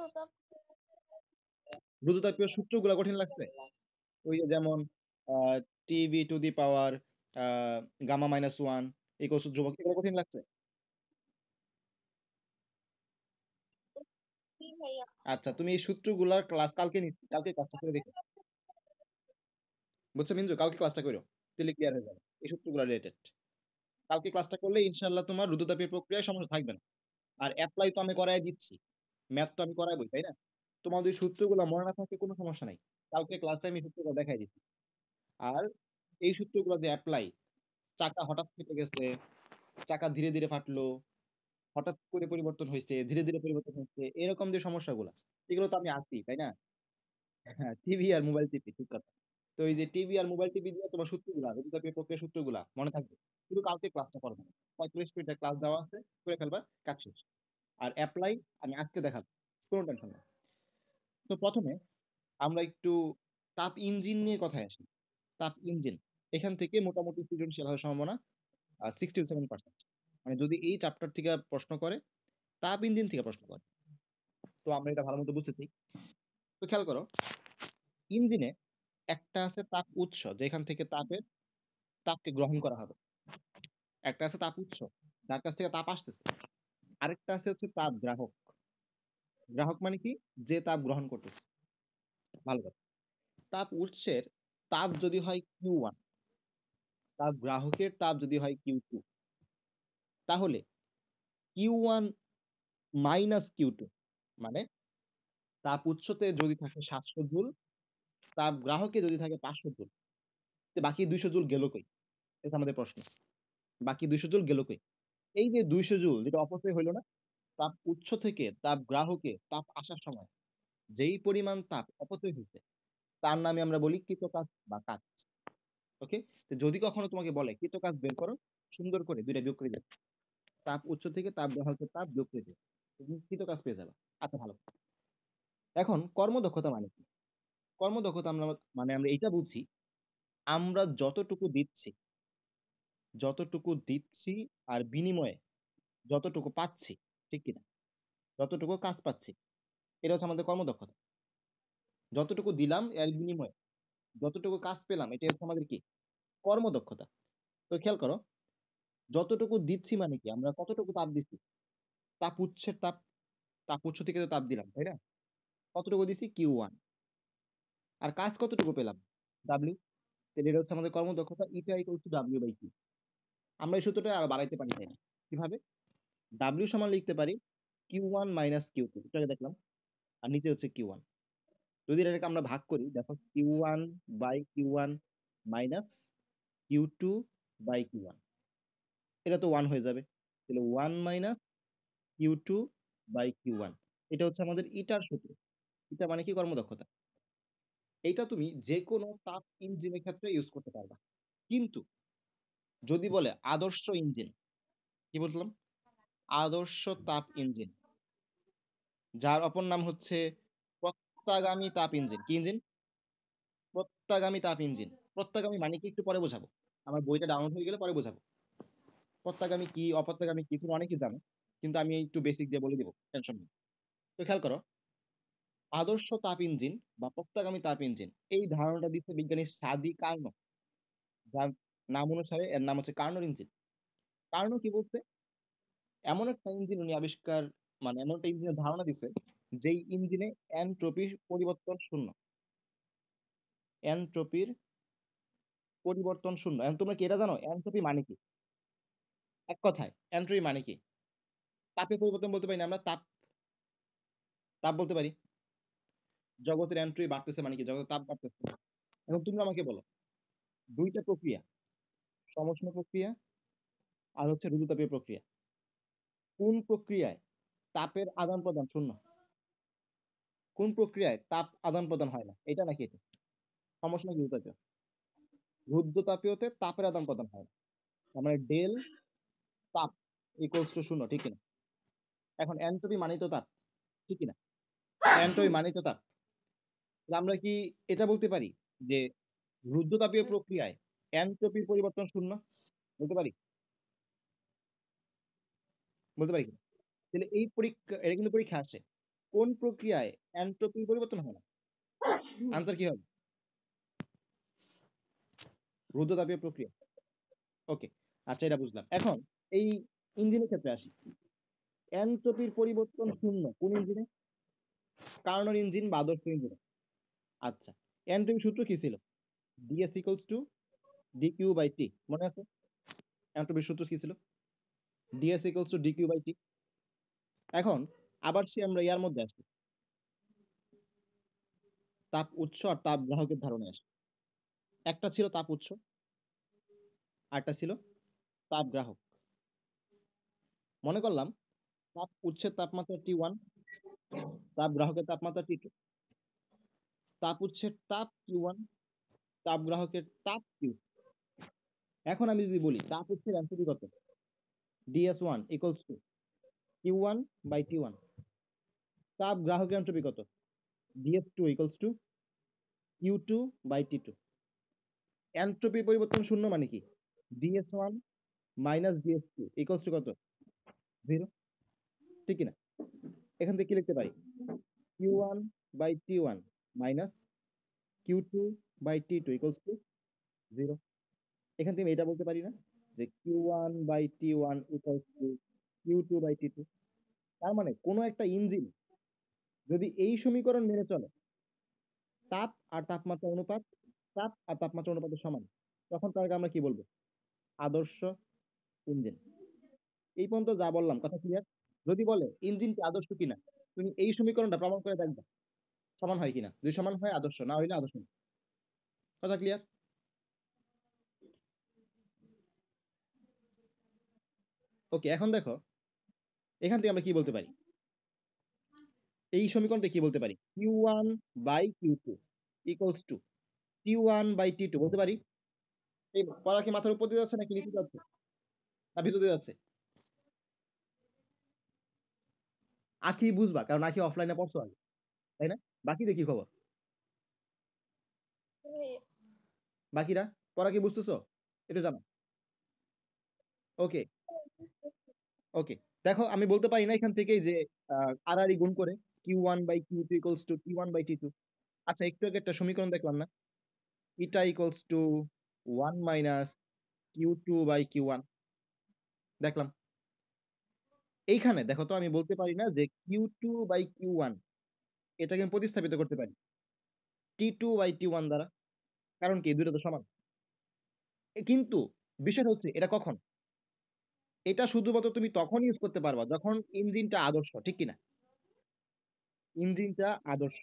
রুদ্রতাপীয় সূত্রগুলা কঠিন লাগছে? ওই যে যেমন TV to the power gamma minus one equals to ধ্রুবক, এগুলো কঠিন লাগছে? আচ্ছা, তুমি এই সূত্রগুলার ক্লাস কালকে নিচ্ছি, কালকে ক্লাসটা করে দেখো। বুঝছো মিঞ্জু, কালকে ক্লাসটা করো, তাহলে ক্লিয়ার হয়ে যাবে এই সূত্রগুলা রিলেটেড। কালকে ক্লাসটা করলে ইনশাআল্লাহ তোমার রুদ্রতাপীয় প্রক্রিয়ায় সমস্যা থাকবে না। আর অ্যাপ্লাই তো আমি করাই দিচ্ছি, ম্যাথ তো আমি করাইবই, তাই না? তোমার যদি সূত্রগুলো মনে না থাকে কোনো সমস্যা নাই, কালকে ক্লাসে আমি সূত্রগুলো দেখাই দিচ্ছি। আর এই সূত্রগুলো যে অ্যাপ্লাই, চাকা হঠাৎ ফেটে গেছে, চাকা ধীরে ধীরে ফাটলো, হঠাৎ করে পরিবর্তন হয়েছে, ধীরে ধীরে পরিবর্তন হচ্ছে, এরকম যে সমস্যাগুলো, এগুলো তো আমি আছি, তাই না? হ্যাঁ, টিভি আর মোবাইল টিপি, ঠিক কথা। তো এই যে টিভি আর মোবাইল টিপি দিয়ে তোমার সূত্রগুলা, রবীন্দ্রনাথের প্রক্রিয়া সূত্রগুলা মনে থাকবে, শুধু কালকে ক্লাসটা করবে না। 45 মিনিটের ক্লাস দেওয়া আছে, করে ফেলবা, কাজ শেষ। আর অ্যাপ্লাই আমি আজকে দেখাবো, কোনো টেনশন নেই। তো প্রথমে আমরা একটু তাপ ইঞ্জিন নিয়ে কথায় আসি। তাপ ইঞ্জিন, এখান থেকে মোটামুটি সৃজনশীল হওয়ার সম্ভাবনা 67%। মানে যদি এই চ্যাপ্টার থেকে প্রশ্ন করে, তাপ ইঞ্জিন থেকে প্রশ্ন করে, তো আমরা এটা ভালো মতো বুঝতেছি। তো খেয়াল করো, ইঞ্জিনে একটা আছে তাপ উৎস, যেখান থেকে তাপকে গ্রহণ করা হবে। একটা আছে তাপ উৎস, যার কাছ থেকে তাপ আসতেছে। আরেকটা আছে হচ্ছে তাপ গ্রাহক। গ্রাহক মানে কি? যে তাপ গ্রহণ করতেছে। ভালো কথা। তাপ উৎসের তাপ যদি হয় Q1, তাপ গ্রাহকের তাপ যদি হয় Q2, তাহলে Q1 মাইনাস Q2 মানে তাপ উৎসতে যদি থাকে 700 জুল, তাপ গ্রাহকে যদি থাকে 500 জুল, বাকি 200 জুল গেল কই? এটা আমাদের প্রশ্ন। বাকি 200 জুল গেল কই? এই যে 200 জুল যেটা অপচয় হইলো না, তাপ উৎস থেকে তাপ গ্রাহকে তাপ আসার সময় যেই পরিমাণ তাপ অপচয় হয়েছে, তার নামে আমরা বলি কৃতকাজ বা কাজ। ওকে? তো যদি কখনো তোমাকে বলে কৃতকাজ বের করো, সুন্দর করে দুইটা বিয়োগ করে দিবে, তাপ উৎস থেকে তাপ গ্রাহকের তাপ বিয়োগ করে দিবে, তুমি কৃতকাজ পেয়ে যাবে। আচ্ছা, ভালো। এখন কর্মদক্ষতা মানে কি? কর্মদক্ষতা আমরা মানে আমরা এইটা বুঝি, আমরা যতটুকু দিচ্ছি আর বিনিময়ে যতটুকু পাচ্ছি, ঠিক কিনা? যতটুকু কাজ পাচ্ছি, এটা হচ্ছে আমাদের কর্মদক্ষতা। যতটুকু দিলাম এর বিনিময়ে যতটুকু কাজ পেলাম, এটা হচ্ছে আমাদের কি? কর্মদক্ষতা। তো খেয়াল করো, যতটুকু দিচ্ছি মানে কি? আমরা কতটুকু তাপ দিচ্ছি? তাপ উৎসের তাপ, তাপ উৎস থেকে তো তাপ দিলাম, তাই না? কতটুকু দিছি? Q1। আর কাজ কতটুকু পেলাম? W। তাহলে এটা হচ্ছে আমাদের কর্মদক্ষতা, eta equal to W by Q। আমরা এই সূত্রটা আরো বাড়াইতে পারি, তাই না? কিভাবে? W সমান লিখতে পারি Q1 মাইনাস Q2, এটা আগে দেখলাম। আর নিচে হচ্ছে Q1। যদি এটাকে আমরা ভাগ করি, দেখো Q1 by Q1 minus Q2 by Q1, এটা তো 1 হয়ে যাবে। তাহলে 1 মাইনাস Q2 বাই Q1, এটা হচ্ছে আমাদের ইটার সূত্র। ইটা মানে কি? কর্মদক্ষতা। এইটা তুমি যে কোনো তাপ ইঞ্জিনের ক্ষেত্রে ইউজ করতে পারবা। কিন্তু যদি বলে আদর্শ ইঞ্জিন, কি বললাম? আদর্শ তাপ ইঞ্জিন, যার অপর নাম হচ্ছে প্রত্যাগামী তাপ ইঞ্জিন। কি ইঞ্জিন? প্রত্যাগামী তাপ ইঞ্জিন। প্রত্যাগামী মানে কি একটু পরে বোঝাবো, আমার বইটা ডাউনলোড হয়ে গেলে পরে বোঝাবো। প্রত্যাগামী কি অপ্রত্যাগামী কি তুমি অনেকেই জানো, কিন্তু আমি একটু বেসিক দিয়ে বলে দিব, টেনশন নেই। তো খেয়াল করো, আদর্শ তাপ ইঞ্জিন বা প্রত্যাগামী তাপ ইঞ্জিন, এই ধারণাটা দিচ্ছে বিজ্ঞানী সাদি কার্নো, যার নাম অনুসারে এর নাম হচ্ছে কার্নোর ইঞ্জিন। কার্নো কি বলছে? এমন একটা ইঞ্জিন উনি আবিষ্কার, মানে এমন একটা ইঞ্জিনের ধারণা দিচ্ছে, যেই ইঞ্জিনে এনট্রপির পরিবর্তন শূন্য। এনট্রপির পরিবর্তন শূন্য। এখন তোমরা কি এটা জানো এনট্রপি মানে কি? এক কথায় এনট্রপি মানে কি? তাপের পরিবর্তন বলতে পারি না আমরা? তাপ, তাপ বলতে পারি। জগতের এন্ট্রি বাড়তেছে মানে কি? জগতের তাপ বাড়তেছে। এখন তুমি আমাকে বলো, দুইটা প্রক্রিয়া, সমষ্ণ প্রক্রিয়া আর হচ্ছে রুদ্ধতাপীয় প্রক্রিয়া, কোন প্রক্রিয়ায় তাপের আদান প্রদান শূন্য? কোন প্রক্রিয়ায় তাপ আদান প্রদান হয় না? এটা নাকি এটা? সমষ্ণ নাকি রুদ্ধতাপীয়? রুদ্ধতাপীয়তে তাপের আদান প্রদান হয় না, তার মানে ডেল তাপ ইকুয়ালস টু শূন্য, ঠিক কিনা? এখন এন্ট্রপি মানেই তো তাপ, ঠিক কিনা? এন্ট্রপি মানেই তো তাপ। তাহলে আমরা কি এটা বলতে পারি যে রুদ্ধতাপীয় প্রক্রিয়ায় এন্ট্রপির পরিবর্তন শূন্য? বলতে পারি? বলতে পারি কিনা? তাহলে এই পরীক্ষা, এটা কিন্তু পরীক্ষা আসে, কোন প্রক্রিয়ায় এন্ট্রপির পরিবর্তন হয় না? আনসার কি হবে? রুদ্ধতাপীয় প্রক্রিয়া। ওকে, আচ্ছা এটা বুঝলাম। এখন এই ইঞ্জিনের ক্ষেত্রে আসি। এন্ট্রপির পরিবর্তন শূন্য কোন ইঞ্জিনে? কার্নোর ইঞ্জিন বা আদর্শ ইঞ্জিনে। আচ্ছা, এন্ট্রপির সূত্র কি ছিল? DS equals to dQ by T, মনে আছে? এন্ট্রপির সূত্র কি ছিল? DS equals to dQ by T. এখন আবার সে আমরা ইয়ার মধ্যে আসি, তাপ উৎস আর তাপ গ্রাহকের ধারণে আসি। একটা ছিল তাপ উৎস, আরটা ছিল তাপ গ্রাহক। মনে করলাম তাপ উৎসের তাপমাত্রা T1, তাপ গ্রাহকের তাপমাত্রা T2। তাপ উৎসের তাপ Q1, তাপ গ্রাহকের তাপ Q। এখন আমি যদি বলি তাপ উৎসের এনট্রপি কত, DS1 equals to Q1 by T1। তাপ গ্রাহকের এনট্রপি কত, DS2 equals to Q2 by T2। Entropy পরিবর্তন শূন্য মানে কি? DS1 minus DS2 equals to কত, 0। ঠিক কিনা? এখান থেকে কি লিখতে পারি? Q1 by T1 minus Q2 by T2 equals to 0। এখান থেকে আমি এটা বলতে পারি না যে Q1 by T1 equals to Q2 by T2। তার মানে কোনো একটা ইঞ্জিন যদি এই সমীকরণ মেনে চলে, তাপ আর তাপমাত্রা অনুপাত, তাপ আর তাপমাত্রা অনুপাতের সমান, তখন তাকে আমরা কি বলবো? আদর্শ ইঞ্জিন। এই পর্যন্ত যা বললাম কথা ক্লিয়ার? যদি বলে ইঞ্জিনটি আদর্শ কিনা, তুমি এই সমীকরণটা প্রমাণ করে দেখবে সমান হয় কিনা। যদি সমান হয় আদর্শ, না হইলে আদর্শ না। কথা ক্লিয়ার? ওকে, এখন দেখো এখান থেকে আমরা কি বলতে পারি, এই সমীকরণটা কি বলতে পারি? Q1 by Q2 equals to T1 by T2 বলতে পারি। এই পড়া কি মাথার উপর দিয়ে যাচ্ছে নাকি নিচে যাচ্ছে, না ভিতর দিয়ে যাচ্ছে? আখি বুঝবা, কারণ আখি অফলাইনে পড়ছো আগে, তাই না? বাকি দেখি খবর, বাকিরা পড়া কি বুঝতেছো? একটু জানো। ওকে, ওকে, দেখো আমি বলতে পারি না এখান থেকেই যে আড়াআড়ি গুণ করে Q1 by Q2 equals to T1 by T2। আচ্ছা, একটু আগে একটা সমীকরণ দেখলাম না, eta equals to 1 minus Q2 by Q1, দেখলাম। এইখানে দেখো তো আমি বলতে পারি না যে Q2 বাই Q1 এটাকে আমি প্রতিস্থাপিত করতে পারি T2 বাই T1 দ্বারা, কারণ কি দুইটা তো সমান। কিন্তু বিষয়টা হচ্ছে এটা কখন, এটা শুধুমাত্র তুমি তখন ইউজ করতে পারবা যখন ইঞ্জিনটা আদর্শ, ঠিক কিনা? ইঞ্জিনটা আদর্শ।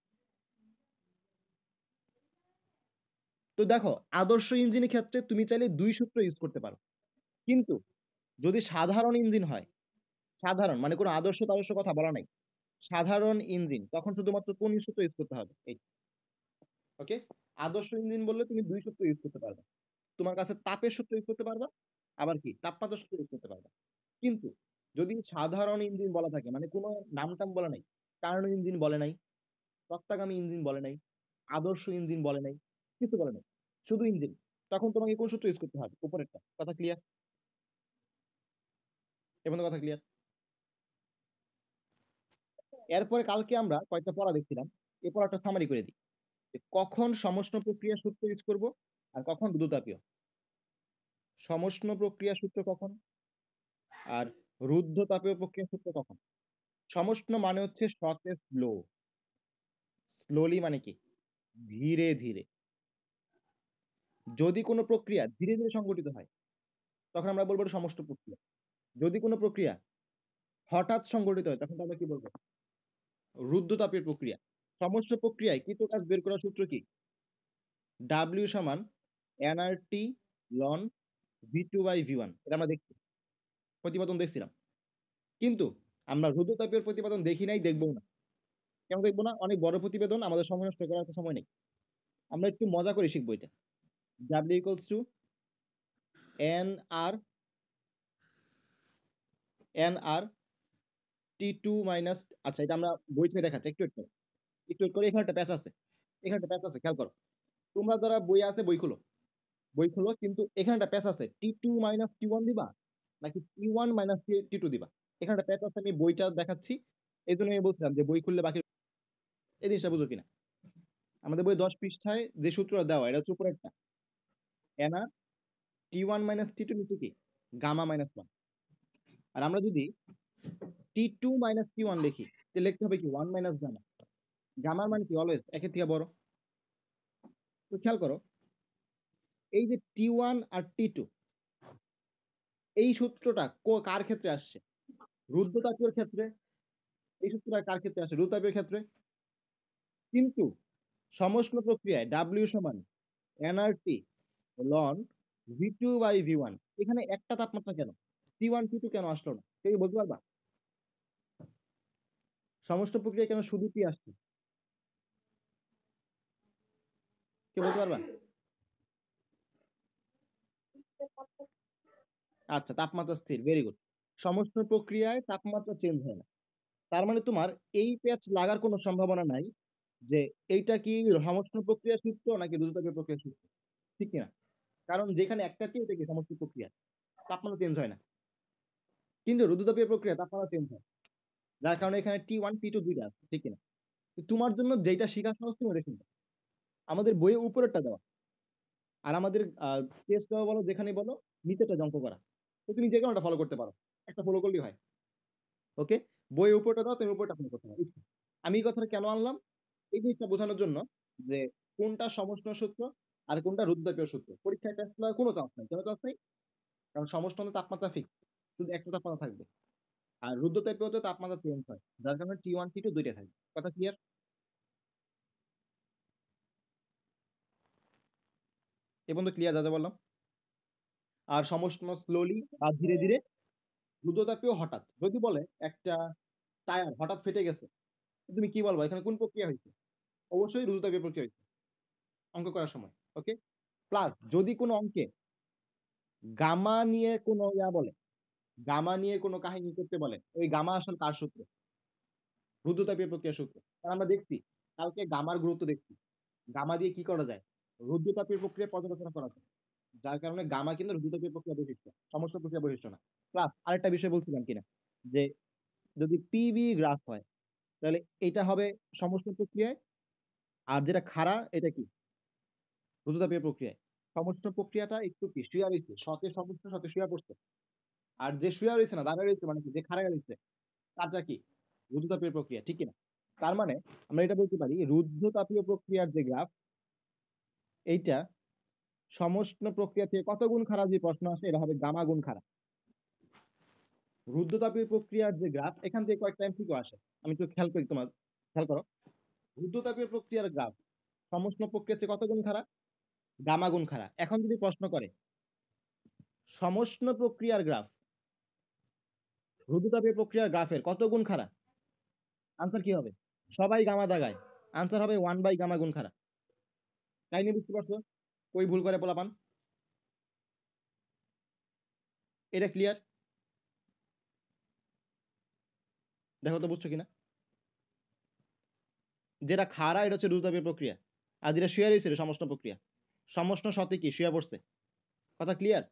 তো দেখো, আদর্শ ইঞ্জিনের ক্ষেত্রে তুমি চাইলে দুই সূত্র ইউজ করতে পারো। কিন্তু যদি সাধারণ ইঞ্জিন হয়, সাধারণ মানে কোনো আদর্শ তাদর্শ কথা বলা নাই, সাধারণ ইঞ্জিন, তখন শুধুমাত্র কোন সূত্র ইউজ করতে হবে এই। ওকে, আদর্শ ইঞ্জিন বললে তুমি দুই সূত্র ইউজ করতে পারবে। তোমার কাছে তাপের সূত্র ইউজ করতে পারবা, আবার কি তাপমাত্রার সূত্র ইউজ করতে পারবা। কিন্তু যদি সাধারণ ইঞ্জিন বলা থাকে, মানে কোনো নাম টাম বলা নাই, কার্নো ইঞ্জিন বলে নাই, প্রত্যাগামী ইঞ্জিন বলে নাই, আদর্শ ইঞ্জিন বলে নাই, কিছু বলে নাই, শুধু ইঞ্জিন, তখন তোমাকে কোন সূত্র ইউজ করতে হবে? উপরেরটা। কথা ক্লিয়ার? এবং কথা ক্লিয়ার? এরপরে কালকে আমরা কয়েকটা পড়া দেখছিলাম, এই পড়াটা সামারি করে দিই, যে কখন সমষ্ণ প্রক্রিয়া সূত্র ইউজ করব আর কখন রুদ্ধতাপীয়। সমষ্ণ প্রক্রিয়া সূত্র কখন, আর রুদ্ধতাপীয় প্রক্রিয়া সূত্র কখন। সমষ্ণ মানে হচ্ছে শর্ট স্লো, স্লোলি মানে কি ধীরে ধীরে। যদি কোনো প্রক্রিয়া ধীরে ধীরে সংঘটিত হয়, তখন আমরা বলবো এটা সমষ্ণ প্রক্রিয়া। যদি কোনো প্রক্রিয়া হঠাৎ সংঘটিত হয়, তখন আমরা কি বলবো? রুদ্ধতাপীয় প্রক্রিয়া। সমষ্ণ প্রক্রিয়ায় কৃত কাজ বের করার সূত্র কি? ডাব্লিউ সমান এনআরটি লন V2/V1। এটা আমরা দেখছি, প্রতিপাদন দেখছিলাম। কিন্তু আমরা রুদ্ধতাপীয় প্রতিপাদন দেখি নাই, দেখবো না। কেন দেখবো না? অনেক বড় প্রতিবেদন, আমাদের সময় নষ্ট করার তো সময় নেই। আমরা একটু মজা করে শিখবো এটা। W equals to n R, T2 minus, আচ্ছা এটা আমরা বই থেকে দেখাচ্ছি, একটু একটু একটু একটু করে। এখানে একটা প্যাচ আছে, এখানে একটা প্যাচ আছে, খেয়াল করো। তোমরা যারা বই আছে বই খুলো, বই খুলো, কিন্তু এখানে একটা প্যাচ আছে, T2 মাইনাস T1 দিবা নাকি T1 মাইনাস T2 দিবা। এখানে একটা প্যাচ আছে, আমি বইটা দেখাচ্ছি, এই জন্য আমি বলছিলাম যে বই খুললে বাকি এই জিনিসটা বুঝো কিনা। আমাদের বই 10 পৃষ্ঠায় যে সূত্রটা দেওয়া এটা হচ্ছে উপরেরটা, এনা T1 মাইনাস T2 নিচে কি গামা মাইনাস 1। আর আমরা যদি T2 মাইনাস T1 লিখি তাহলে লিখতে হবে কি 1 মাইনাস গামা। গামার মানে কি অলওয়েজ একের থেকে বড়। তো খেয়াল করো এই যে T1 আর T2 এই সূত্রটা কার ক্ষেত্রে আসছে? রুদ্ধতাপীয়র ক্ষেত্রে। এই সূত্রটা কার ক্ষেত্রে আসে? রুদ্ধতাপীয়র ক্ষেত্রে। কিন্তু সমষ্ণ প্রক্রিয়ায় W সমান nRT লন V2/V1, এখানে একটা তাপমাত্রা কেন? T1 T2 কেন আসলো না? কেউ বলতে পারবা? সমষ্ণ প্রক্রিয়া কেন শুধু T আসছে? কেউ বলতে পারবা? আচ্ছা, তাপমাত্রা স্থির, ভেরি গুড। সমষ্ণ প্রক্রিয়ায় তাপমাত্রা চেঞ্জ হয় না। তার মানে তোমার এই প্যাচ লাগার কোনো সম্ভাবনা নাই যে এইটা কি সমষ্ণ প্রক্রিয়া সূত্র নাকি রুদ্ধতাপীয় প্রক্রিয়া সূত্র, ঠিক কিনা? কারণ যেখানে একটা টি এটা কি সমষ্ণ প্রক্রিয়া, তাপমাত্রা চেঞ্জ হয় না। কিন্তু রুদ্ধতাপীয় প্রক্রিয়া তাপমাত্রা চেঞ্জ হয়, যার কারণে এখানে T1 T2 দুইটা আছে, ঠিক কিনা? তো তোমার জন্য যেটা শেখা সহজ তুমি ওটা শুনবে। আমাদের বইয়ে উপরেরটা দেওয়া আর আমাদের টেস্ট দেওয়া বলো যেখানে বলো নিচেটা অঙ্ক করা, তো তুমি যে কোনোটা ফলো করতে পারো, একটা ফলো করলেই হয়। ওকে, বইয়ে উপরটা দাও, তুমি উপরটা ফলো করতে পারো। আমি এই কথাটা কেন আনলাম? এই জিনিসটা বোঝানোর জন্য যে কোনটা সমষ্ণ সূত্র আর কোনটা রুদ্ধতাপীয় সূত্র। পরীক্ষায় টেস্ট দেওয়ার কোনো চান্স নাই। কেন চান্স নাই? কারণ সমষ্ণ তাপমাত্রা ফিক্স, শুধু একটা তাপমাত্রা থাকবে। আর রুদ্ধতাপীয়তে তাপমাত্রা চেঞ্জ হয়, যার কারণে T1 T2 দুইটা থাকবে। কথা ক্লিয়ার? এ পর্যন্ত ক্লিয়ার যা যা বললাম? আর সমষ্ণ স্লোলি বা ধীরে ধীরে, রুদ্ধতাপীয় হঠাৎ। যদি বলে একটা টায়ার হঠাৎ ফেটে গেছে, তুমি কি বলবো এখানে কোন প্রক্রিয়া হয়েছে? অবশ্যই রুদ্ধতাপীয় প্রক্রিয়া হয়েছে অঙ্ক করার সময়। ওকে, প্লাস যদি কোনো অঙ্কে গামা নিয়ে কোনো বলে, গামা নিয়ে কোনো কাহিনী করতে বলে, ওই গামা আসলে কার সূত্র? রুদ্ধতাপীয় প্রক্রিয়া সূত্র। কারণ আমরা দেখছি কালকে গামার গুরুত্ব দেখছি, গামা দিয়ে কি করা যায়? রুদ্ধতাপীয় প্রক্রিয়া পর্যালোচনা করা যায়। যার কারণে গামা কিন্তু রুদ্ধতাপীয় প্রক্রিয়া বৈশিষ্ট্য, সমস্ত প্রক্রিয়া বৈশিষ্ট্য না। প্লাস আরেকটা বিষয় বলছিলাম কিনা, যে যদি পিবি গ্রাফ হয় তাহলে এটা হবে সমস্ত প্রক্রিয়ায়, আর যেটা খাড়া এটা কি রুদ্ধতাপীয় প্রক্রিয়ায়। সমস্ত প্রক্রিয়াটা একটু কি শুয়া রয়েছে, সতে সমস্ত সতে শুয়া পড়ছে। আর যে শুয়া রয়েছে না দাঁড়া রয়েছে মানে কি যে খাড়া রয়েছে তারটা কি রুদ্ধতাপীয় প্রক্রিয়া, ঠিক কিনা? তার মানে আমরা এটা বলতে পারি রুদ্ধতাপীয় প্রক্রিয়ার যে গ্রাফ এইটা সমষ্ণ প্রক্রিয়া থেকে কত গুণ খারাপ, যে প্রশ্ন আসে এটা হবে গামা গুণ খারাপ। রুদ্ধতাপীয় প্রক্রিয়ার যে গ্রাফ এখান থেকে কয়েকটা এমসিকিউ আসে, আমি একটু খেয়াল করি, তোমার খেয়াল করো। রুদ্ধতাপীয় প্রক্রিয়ার গ্রাফ সমষ্ণ প্রক্রিয়ার চেয়ে কত গুণ খারাপ? গামা গুণ খারাপ। এখন যদি প্রশ্ন করে সমষ্ণ প্রক্রিয়ার গ্রাফ রুদ্ধতাপীয় প্রক্রিয়ার গ্রাফের কত গুণ খারাপ, আনসার কি হবে? সবাই গামা দাগায়, আনসার হবে 1/গামা গুণ খারাপ। কাহিনী বুঝতে পারছো? কই ভুল করে পোলাপান? এটা ক্লিয়ার? দেখো তো বুঝছো কিনা। যেটা খাড়া এটা হচ্ছে রুদ্ধতাপীয় প্রক্রিয়া, আর যেটা শুয়ে রয়েছে এটা সমষ্ণ প্রক্রিয়া। সমষ্ণ সতে কি শুয়ে পড়ছে। কথা ক্লিয়ার?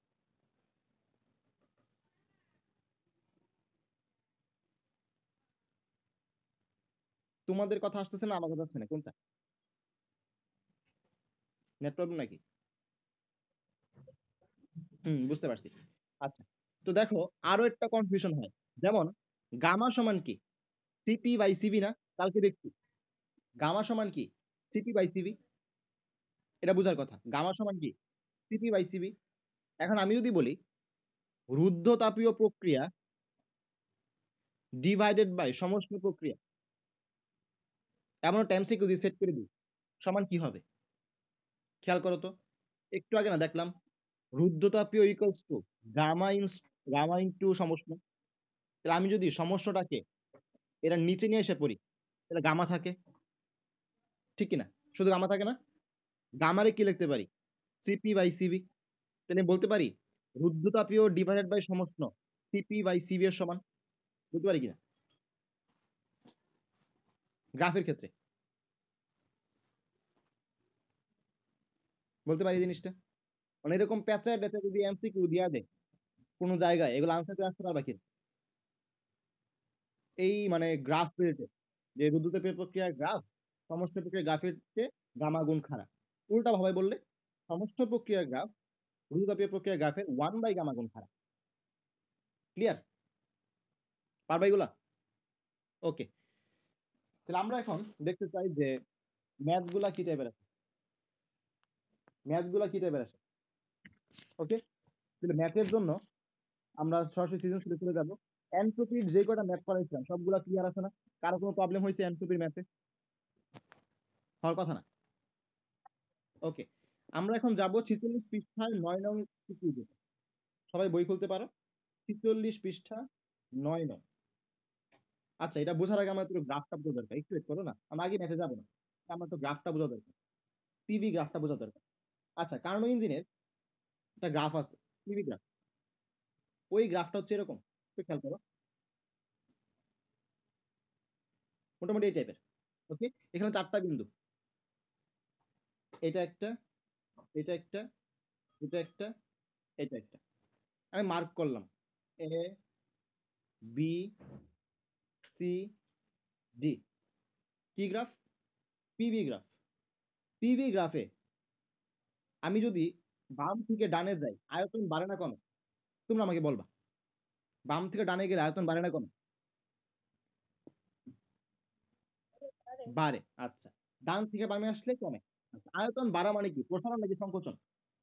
তোমাদের কথা আসতেছে না, আমার কথা আসছে না, কোনটা? নেট প্রবলেম নাকি? বুঝতে পারছি। আচ্ছা, তো দেখো আরো একটা কনফিউশন হয়, যেমন গামা সমান কি CP/CV না? কালকে দেখছি গামা সমান কি CP/CV, এটা বুঝার কথা। গামা সমান কি CP/CV। এখন আমি যদি বলি রুদ্ধতাপীয় প্রক্রিয়া ডিভাইডেড বাই সমষ্ণ প্রক্রিয়া, এমন একটা এমসিকিউ যদি সেট করে দিই, সমান কি হবে? খেয়াল করো তো, একটু আগে না দেখলাম রুদ্ধতাপীয় equals to gamma in gamma into সমষ্ণ। তাহলে আমি যদি সমষ্ণটাকে এরা নিচে নিয়ে এসে পড়ি তাহলে গামা থাকে, ঠিক কিনা? শুধু গামা থাকে না, গামারে কি লিখতে পারি? CP/CV। তাহলে বলতে পারি রুদ্ধতাপীয় ডিভাইডেড বাই সমষ্ণ CP/CV এর সমান। বুঝতে পারি কিনা গ্রাফের ক্ষেত্রে? বলতে পারি জিনিসটা। মানে এরকম প্যাঁচা ট্যাচা যদি এমসিকিউ দিয়া দেয় কোনো জায়গায়, এগুলো আনসার করে আসতে পারবা কি? এই মানে গ্রাফ রিলেটেড, যে রুদ্রতাপীয় প্রক্রিয়ার গ্রাফ সমষ্টি প্রক্রিয়ার গ্রাফের চেয়ে গামা গুণ খাড়া। উল্টা ভাবে বললে সমষ্টি প্রক্রিয়ার গ্রাফ রুদ্রতাপীয় প্রক্রিয়ার গ্রাফের 1/গামা গুণ খাড়া। ক্লিয়ার? পারবা এগুলা? ওকে, তাহলে আমরা এখন দেখতে চাই যে ম্যাথ গুলা কি টাইপের আছে, ম্যাথ গুলা কি টাইপের আছে। ওকে, তাহলে ম্যাথের জন্য আমরা সরাসরি সৃজনশীলে চলে যাবো। এনট্রপির যে কয়টা ম্যাথ করাইছিলাম সবগুলা ক্লিয়ার আছে না? কারো কোনো প্রবলেম হয়েছে এনট্রপির ম্যাথে? হওয়ার কথা না। ওকে, আমরা এখন যাব 46 পৃষ্ঠায় 9 নং চিত্রে। সবাই বই খুলতে পারো, 46 পৃষ্ঠা 9 নং। আচ্ছা, এটা বোঝার আগে আমার একটু গ্রাফটা বোঝা দরকার, একটু ওয়েট করো না, আমরা আগে ম্যাথে যাবো না, আমার তো গ্রাফটা বোঝা দরকার, পিভি গ্রাফটা বোঝা দরকার। আচ্ছা, কার্নো ইঞ্জিনের একটা গ্রাফ আছে, পিভি গ্রাফ। ওই গ্রাফটা হচ্ছে এরকম, একটু খেয়াল করো, মোটামুটি এই টাইপের। ওকে, এখানে 4টা বিন্দু, এটা একটা, এটা একটা, এটা একটা, এটা একটা। আমি মার্ক করলাম এ, বি, সি, ডি। কি গ্রাফ? PV graph. পিভি গ্রাফে আমি যদি বাম থেকে ডানে যাই আয়তন বাড়ে না কেন? তোমরা আমাকে বলবা, বাম থেকে ডানে গেলে আয়তন বাড়ে না কেন? বাড়ে। আচ্ছা, ডান থেকে বামে আসলে কমে। আচ্ছা, আয়তন বাড়া মানে কি, প্রসারণ নাকি সংকোচন?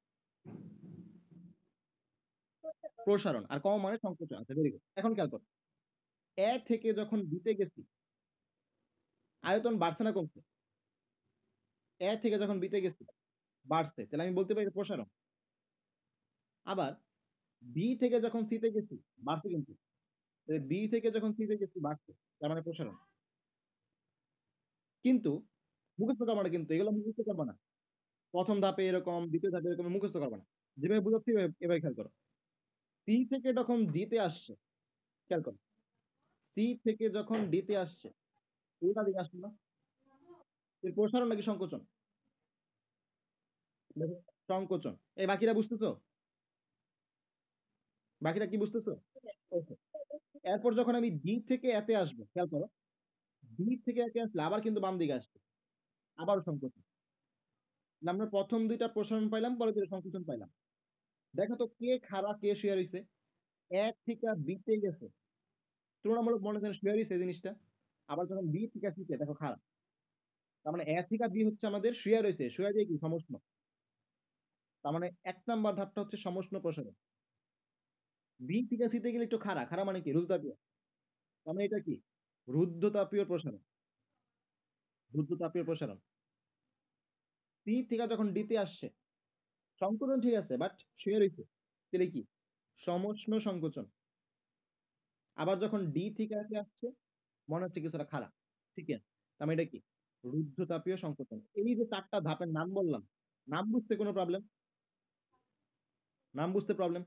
প্রসারণ। আর কম মানে সংকোচন। আচ্ছা, ভেরি গুড। এখন খেয়াল করো, এ থেকে যখন বিতে গেছি আয়তন বাড়ছে না কমছে? এ থেকে যখন বিতে গেছি বাড়ছে, তাহলে আমি বলতে পারি এটা প্রসারণ। আবার বি থেকে যখন সিতে গেছি বাড়ছে, কিন্তু বি থেকে যখন সিতে গেছি বাড়ছে, তার মানে প্রসারণ। কিন্তু মুখস্থ করবা না, কিন্তু এগুলো মুখস্থ করবা না। প্রথম ধাপে এরকম, দ্বিতীয় ধাপে এরকম মুখস্থ করবা না। যেভাবে বুঝাচ্ছি এভাবে খেয়াল করো। সি থেকে যখন ডিতে আসছে, খেয়াল করো, সি থেকে যখন ডিতে আসছে উল্টা দিকে আসছে না? এর প্রসারণ নাকি সংকোচন? দেখো, সংকোচন। এই বাকিরা বুঝতেছো? বাকিরা কি বুঝতেছো? Okay. এরপর যখন আমি ডি থেকে এতে আসবো, খেয়াল করো, ডি থেকে এতে আসলে আবার কিন্তু বাম দিকে আসছে, আবার সংকোচন। তাহলে আমরা প্রথম দুইটা প্রসারণ পাইলাম, পরে দুইটা সংকোচন পাইলাম। দেখো তো কে খাড়া কে শুয়ে রইছে? এক থেকে বিতে গেছে, তুলনামূলক মনে করেন শুয়ে রইছে এই জিনিসটা। আবার যখন বি থেকে সিতে, দেখো খাড়া। তার মানে এ থেকে বি হচ্ছে আমাদের শুয়ে রইছে, শুয়ে দিয়ে কি সমষ্ণ। তার মানে 1 নাম্বার ধাপটা হচ্ছে সমষ্ণ প্রসারণ। বি থেকে সিতে গেলে একটু খাড়া, খাড়া মানে কি, রুদ্রতাপীয়। তার মানে এটা কি, রুদ্ধতাপীয় প্রসারণ। রুদ্ধতাপীয় প্রসারণ। সি থেকে যখন ডিতে আসছে সংকোচন, ঠিক আছে, বাট শুয়ে রইছে, তাহলে কি, সমষ্ণ সংকোচন। আবার যখন ডি থেকে আসছে মনে হচ্ছে কিছুটা খারাপ, ঠিক আছে, তার মানে এটা কি, রুদ্ধতাপীয় সংকোচন। এই যে 4টা ধাপের নাম বললাম, নাম বুঝতে কোনো প্রবলেম? নাম বুঝতে প্রবলেম?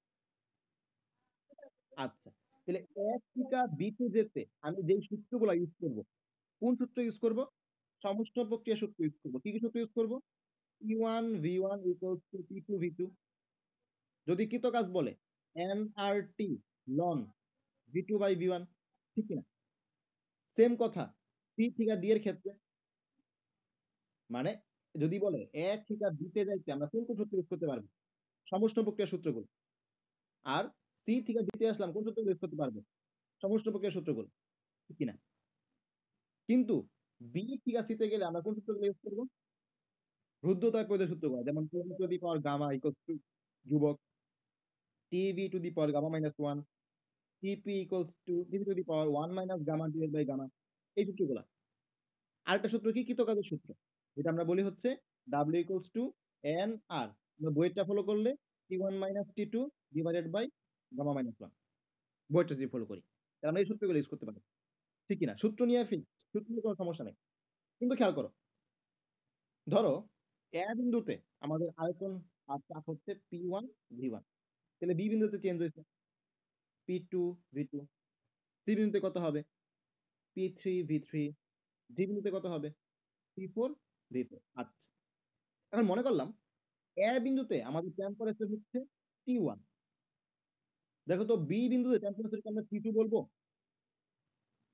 আচ্ছা, তাহলে এক থেকে বিতে যেতে আমি যেই সূত্রগুলো ইউজ করব, কোন সূত্র ইউজ করব? সমষ্ণ প্রক্রিয়া সূত্র ইউজ করব। কি কি সূত্র ইউজ করব? P1 V1 equals to P2 V2। যদি কৃত কাজ বলে nRT লন V2/V1, ঠিক কিনা? সেম কথা সি থেকে ডি এর ক্ষেত্রে। মানে যদি বলে এক থেকে বিতে যাইতে আমরা কোন কোন সূত্র ইউজ করতে পারবো? সমষ্ণ প্রক্রিয়া সূত্রগুলো। আর সি থেকে ডিতে আসলাম, কোন সূত্রগুলো ইউজ করতে পারবো? সমষ্ণ প্রক্রিয়া সূত্রগুলো, ঠিক কিনা? কিন্তু বি থেকে সিতে গেলে আমরা কোন সূত্রগুলো ইউজ করবো? রুদ্ধতাপীয় সূত্রগুলো, যেমন ten to the power gamma equals to ধ্রুবক, TV to the power gamma minus one, TP equals to TV to the power one minus gamma divide by gamma. এই সূত্রগুলো। আরেকটা সূত্র কি, কৃতকাজের সূত্র, যেটা আমরা বলি হচ্ছে W equals to n R. বইয়েরটা ফলো করলে T1 - T2 divided by gamma minus one. বইটা যদি ফলো করি তাহলে আমরা এই সূত্রগুলো ইউজ করতে পারি, ঠিক কিনা? সূত্র নিয়ে ফিক্স, সূত্র নিয়ে কোনো সমস্যা নেই। কিন্তু খেয়াল করো, ধরো এ বিন্দুতে আমাদের আয়তন আর চাপ হচ্ছে P1 V1, তাহলে বি বিন্দুতে চেঞ্জ হয়েছে P2 V2। সি বিন্দুতে কত হবে? P3 V3। ডি বিন্দুতে কত হবে? P4 V4। আচ্ছা, এখন মনে করলাম এ বিন্দুতে আমাদের টেম্পারেচার হচ্ছে T1। দেখো তো বি বিন্দুতে টেম্পারেচারকে আমরা T2 বলবো?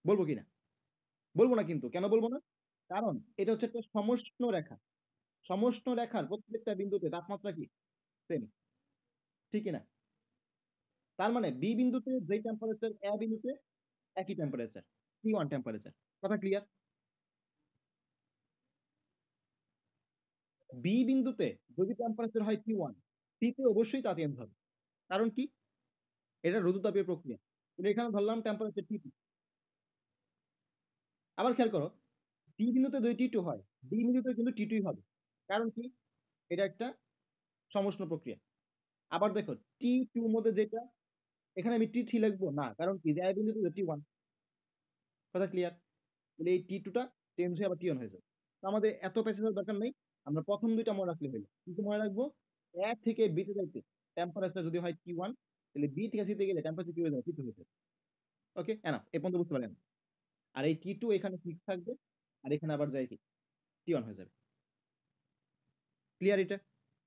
বলবো কিনা? বলবো না কিন্তু। কেন বলবো না? কারণ এটা হচ্ছে একটা সমষ্ণ রেখা। সমষ্ণ রেখার প্রত্যেকটা বিন্দুতে তাপমাত্রা কি সেম, ঠিক কিনা? তার মানে বি বিন্দুতে যে টেম্পারেচার এ বিন্দুতে একই টেম্পারেচার, T1 টেম্পারেচার। কথা ক্লিয়ার? বি বিন্দুতে যদি টেম্পারেচার হয় T1, সি তে অবশ্যই তা চেঞ্জ হবে। কারণ কি? এটা রোধতাপীয় প্রক্রিয়া। কিন্তু এখানে ধরলাম টেম্পারেচার T2। আবার খেয়াল করো, ডি বিন্দুতে যদি T2 হয়, ডি বিন্দুতে কিন্তু T2 হবে। কারণ কি? এটা একটা সমষ্ণ প্রক্রিয়া। আবার দেখো T2 মধ্যে যেটা, এখানে আমি T3 লিখবো না, কারণ কি? যে এ বিন্দুতে T1। কথা ক্লিয়ার? তাহলে এই T2টা চেঞ্জ হয়ে আবার T1 হয়ে যাবে। তো আমাদের এত প্যাচের দরকার নেই, আমরা প্রথম দুইটা মনে রাখলে হলো। কিন্তু মনে রাখবো, এ থেকে বি তে যাইতে টেম্পারেচার যদি হয় T1, তাহলে বি থেকে সিতে গেলে টেম্পারেচার কি হয়ে যাবে? T2 হয়ে যাবে। ওকে, এনা এ পর্যন্ত বুঝতে পারেন? আর এই T2 এখানে ফিক্স থাকবে, আর এখানে আবার যায় কি T1 হয়ে যাবে। ক্লিয়ার এটা?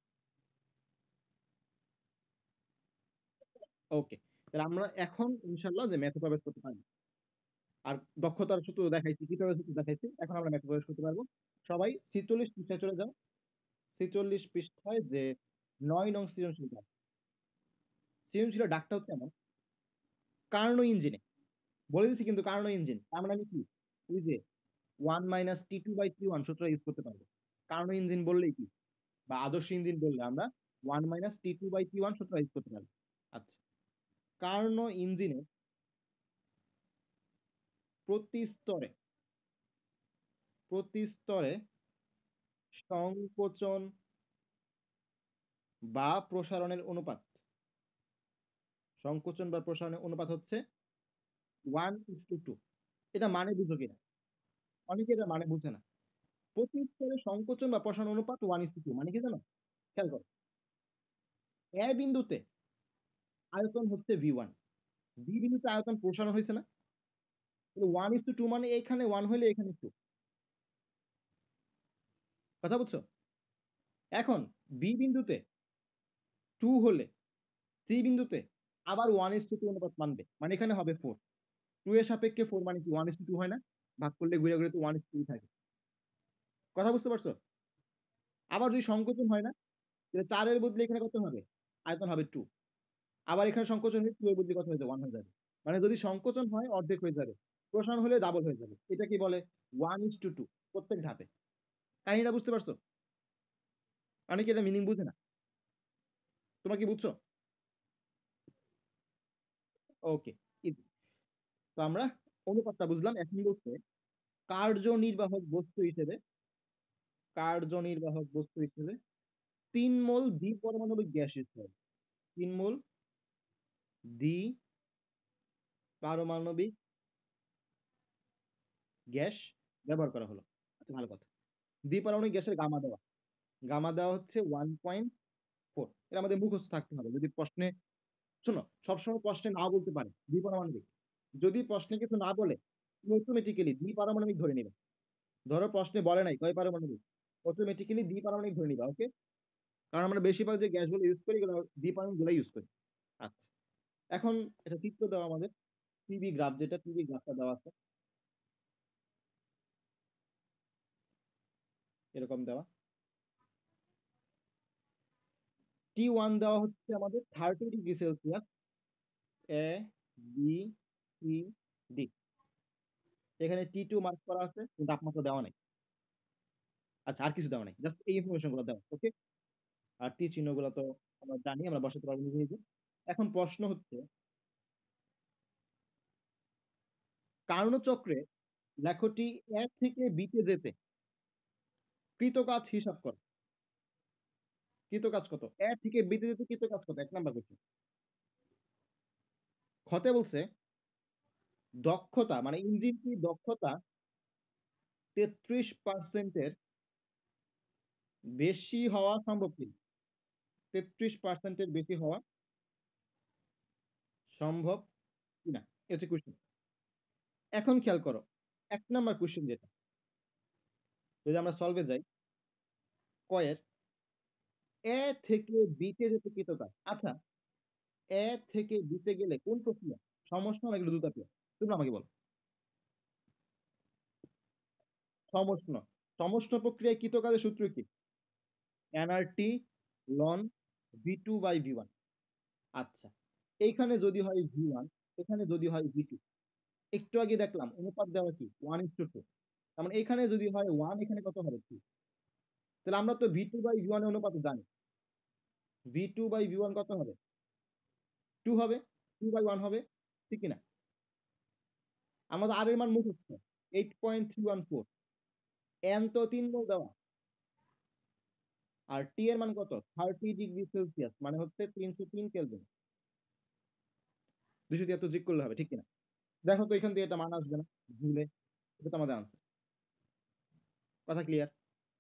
ওকে, তাহলে আমরা এখন ইনশাল্লাহ যে ম্যাথে প্রবেশ করতে পারবো। আর দক্ষতার সূত্র দেখাইছি, কিভাবে সূত্র দেখাইছি, এখন আমরা ম্যাথে প্রবেশ করতে পারবো। সবাই 46 পৃষ্ঠায় চলে যাও। 46 পৃষ্ঠায় যে 9 নং সৃজনশীল দাগ। সৃজনশীলের ডাকটা হচ্ছে এমন, কার্নো ইঞ্জিনে বলে দিচ্ছি কিন্তু, কার্নো ইঞ্জিন তার মানে আমি কি, ওই যে 1 - T2/T1 সূত্র ইউজ করতে পারবো। কার্নো ইঞ্জিন বললেই কি, বা আদর্শ ইঞ্জিন বললে আমরা 1 - T2/T1 সূত্র ইউজ করতে পারবো। আচ্ছা, কার্নো ইঞ্জিনে প্রতি স্তরে প্রতি স্তরে সংকোচন বা প্রসারণের অনুপাত, সংকোচন বা প্রসারণের অনুপাত হচ্ছে 1:2। এটা মানে বুঝো কিনা? অনেকে এটা মানে বুঝে না। প্রতি স্তরে সংকোচন বা প্রসারণ অনুপাত 1:2 মানে কি জানো? খেয়াল করো, এ বিন্দুতে আয়তন হচ্ছে V1, বি বিন্দুতে আয়তন প্রসারণ হয়েছে না? 1:2 মানে এখানে 1 হলে এখানে 2। কথা বুঝছো? এখন বি বিন্দুতে 2 হলে সি বিন্দুতে আবার 1:2 অনুপাত মানবে, মানে এখানে হবে 4। 2 এর সাপেক্ষে 4 মানে কি 1:2 হয় না? ভাগ করলে ঘুরে ঘুরে তো 1:2 থাকে। কথা বুঝতে পারছো? আবার যদি সংকোচন হয় না, তাহলে 4 এর বদলে এখানে কত হবে? আয়তন হবে 2। আবার এখানে সংকোচন হয়ে 2 এর বদলে কত হয়ে যাবে? 1 হয়ে যাবে। মানে যদি সংকোচন হয় অর্ধেক হয়ে যাবে, প্রসারণ হলে ডাবল হয়ে যাবে। এটা কি বলে? 1:2 প্রত্যেক ধাপে। কাহিনীটা বুঝতে পারছো? অনেকে এটা মিনিং বুঝে না। তোমরা কি বুঝছো? ওকে, তো আমরা অনুপাতটা বুঝলাম। এখন বলছে কার্যনির্বাহক বস্তু হিসেবে, কার্যনির্বাহক বস্তু হিসেবে 3 মোল দ্বিপরমাণবিক গ্যাস হিসেবে, 3 মোল দ্বিপারমাণবিক গ্যাস ব্যবহার করা হলো। আচ্ছা, ভালো কথা। দ্বিপারমাণবিক গ্যাসের গামা দেওয়া, গামা দেওয়া হচ্ছে 1.4। এটা আমাদের মুখস্থ থাকতে হবে যদি প্রশ্নে, শোনো, সবসময় প্রশ্নে না বলতে পারে দ্বিপারমাণবিক। যদি প্রশ্নে কিছু না বলে, তুমি অটোমেটিক্যালি দ্বিপারমাণবিক ধরে নিবে। ধরো প্রশ্নে বলে নাই কয় পারমাণবিক, অটোমেটিক্যালি দ্বিপারমাণবিক ধরে নিবা। ওকে, কারণ আমরা বেশিরভাগ যে গ্যাসগুলো ইউজ করি এগুলো দ্বিপারমাণবিক গুলো ইউজ করি। আচ্ছা, এখন এটা চিত্র দেওয়া আমাদের, পিভি গ্রাফ, যেটা পিভি গ্রাফটা দেওয়া আছে এরকম দেওয়া। T1 দেওয়া হচ্ছে আমাদের 30 degree Celsius, A B C D. এখানে T2 মার্ক করা আছে কিন্তু তাপমাত্রা দেওয়া নাই। আচ্ছা, আর কিছু দেওয়া নাই, জাস্ট এই ইনফরমেশন গুলো দেওয়া। ওকে, আর টি চিহ্ন গুলো তো আমরা জানি, আমরা বসাতে পারবো নিজে নিজে। এখন প্রশ্ন হচ্ছে, কার্নো চক্রে লেখটি এ থেকে বিতে যেতে কৃতকাজ হিসাব করো। কৃতকাজ কত? এ থেকে বিতে যেতে কৃতকাজ কত? 1 নাম্বার কোশ্চেন। খতে বলছে দক্ষতা, মানে ইঞ্জিনটি দক্ষতা 33%-এর বেশি হওয়া সম্ভব কিনা? 33%-এর বেশি হওয়া সম্ভব কিনা, এটা হচ্ছে কোশ্চেন। এখন খেয়াল করো, 1 নাম্বার কোশ্চেন যেটা, যদি আমরা সলভে যাই, কয়ের এ থেকে বিতে যেতে কৃতকাজ। আচ্ছা, এ থেকে বিতে গেলে কোন প্রক্রিয়া, সমষ্ণ নাকি দ্রুততাপীয়? তোমরা আমাকে বলো। সমষ্ণ। সমষ্ণ প্রক্রিয়ায় কৃত কাজের সূত্র কি? এনআরটি লন V2/V1। আচ্ছা, এইখানে যদি হয় V1, এখানে যদি হয় V2, একটু আগে দেখলাম অনুপাত দেওয়া কি 1:2, তার মানে এখানে যদি হয় 1, এখানে কত হবে 2। তাহলে আমরা তো V2/V1 এর অনুপাত জানি। V2/V1 কত হবে? 2 হবে, 2/1 হবে, ঠিক কিনা? আমাদের আর এর মান মুখস্থ, 8.314। এন তো 3 মোল দেওয়া, আর টি এর মান কত? 30°C, মানে হচ্ছে 303 কেলভিন। 273 যোগ করলে হবে, ঠিক কিনা? দেখো তো এখান থেকে এটা মান আসবে না ভুলে, এটা তো আমাদের আনসার। কথা ক্লিয়ার?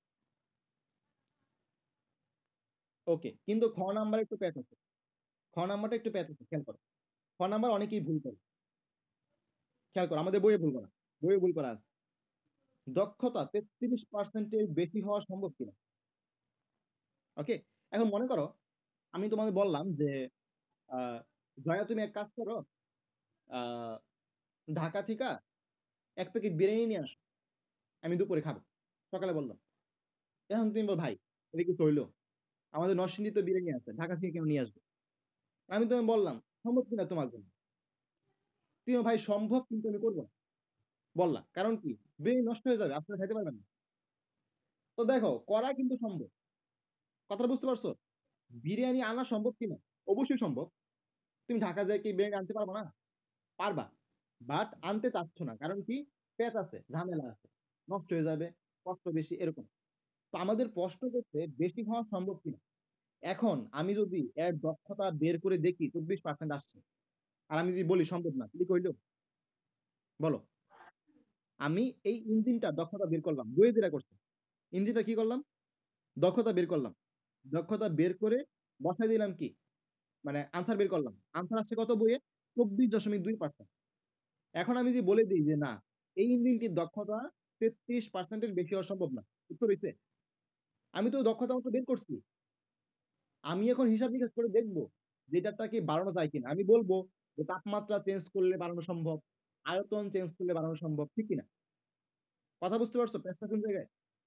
ওকে, কিন্তু খ নাম্বার একটু প্যাচ আছে। খ নাম্বারটা একটু প্যাচ আছে, খেয়াল করো। খ নাম্বার অনেকেই ভুল করে, খেয়াল করো, আমাদের বইয়ে ভুল করা, বইয়ে ভুল করা আছে। দক্ষতা 33%-এর বেশি হওয়া সম্ভব কিনা। ওকে, এখন মনে করো আমি তোমাদের বললাম যে আহ, জয়া তুমি এক কাজ করো, আহ, ঢাকা থেকে 1 প্যাকেট বিরিয়ানি নিয়ে আসো, আমি দুপুরে খাবো। সকালে বললাম, এখন তুমি বল ভাই এটা কি হইলো, আমাদের নরসিংদী তো বিরিয়ানি আছে, ঢাকা থেকে কেউ নিয়ে আসবে? আমি তুমি বললাম সম্ভব কিনা তোমার জন্য, তুমি ভাই সম্ভব কিন্তু আমি করবো না বললাম, কারণ কি বিরিয়ানি নষ্ট হয়ে যাবে, আপনারা খাইতে পারবেন না। তো দেখো করা কিন্তু সম্ভব, কথাটা বুঝতে পারছো? বিরিয়ানি আনা সম্ভব কিনা? অবশ্যই সম্ভব। তুমি ঢাকা যায় কি বিরিয়ানি আনতে পারবে না? পারবা, বাট আনতে চাচ্ছ না, কারণ কি পেঁচ আছে, ঝামেলা আছে, নষ্ট হয়ে যাবে, কষ্ট বেশি, এরকম। তো আমাদের প্রশ্ন করতে বেশি হওয়া সম্ভব কিনা। এখন আমি যদি এর দক্ষতা বের করে দেখি 24% আসছে, আর আমি যদি বলি সম্ভব না, কি কইলো বলো? আমি এই ইঞ্জিনটা দক্ষতা বের করলাম, বইয়ে যেটা করছে, ইঞ্জিনটা কি করলাম, দক্ষতা বের করলাম, দক্ষতা বের করে বসাই দিলাম কি, মানে আনসার বের করলাম, আনসার আসছে কত বইয়ে? 24.2%। এখন আমি যদি বলে দিই যে না, এই ইঞ্জিনটির দক্ষতা 33%-এর বেশি হওয়া সম্ভব না, উত্তর হইছে? আমি তো দক্ষতা মতো বের করছি, আমি এখন হিসাব নিকাশ করে দেখবো যে এটাটা কি বাড়ানো যায় কিনা। আমি বলবো যে তাপমাত্রা চেঞ্জ করলে বাড়ানো সম্ভব, আয়তন চেঞ্জ করলে বাড়ানো সম্ভব, ঠিক কিনা? কথা বুঝতে পারছো পেঁচটা কোন জায়গায়?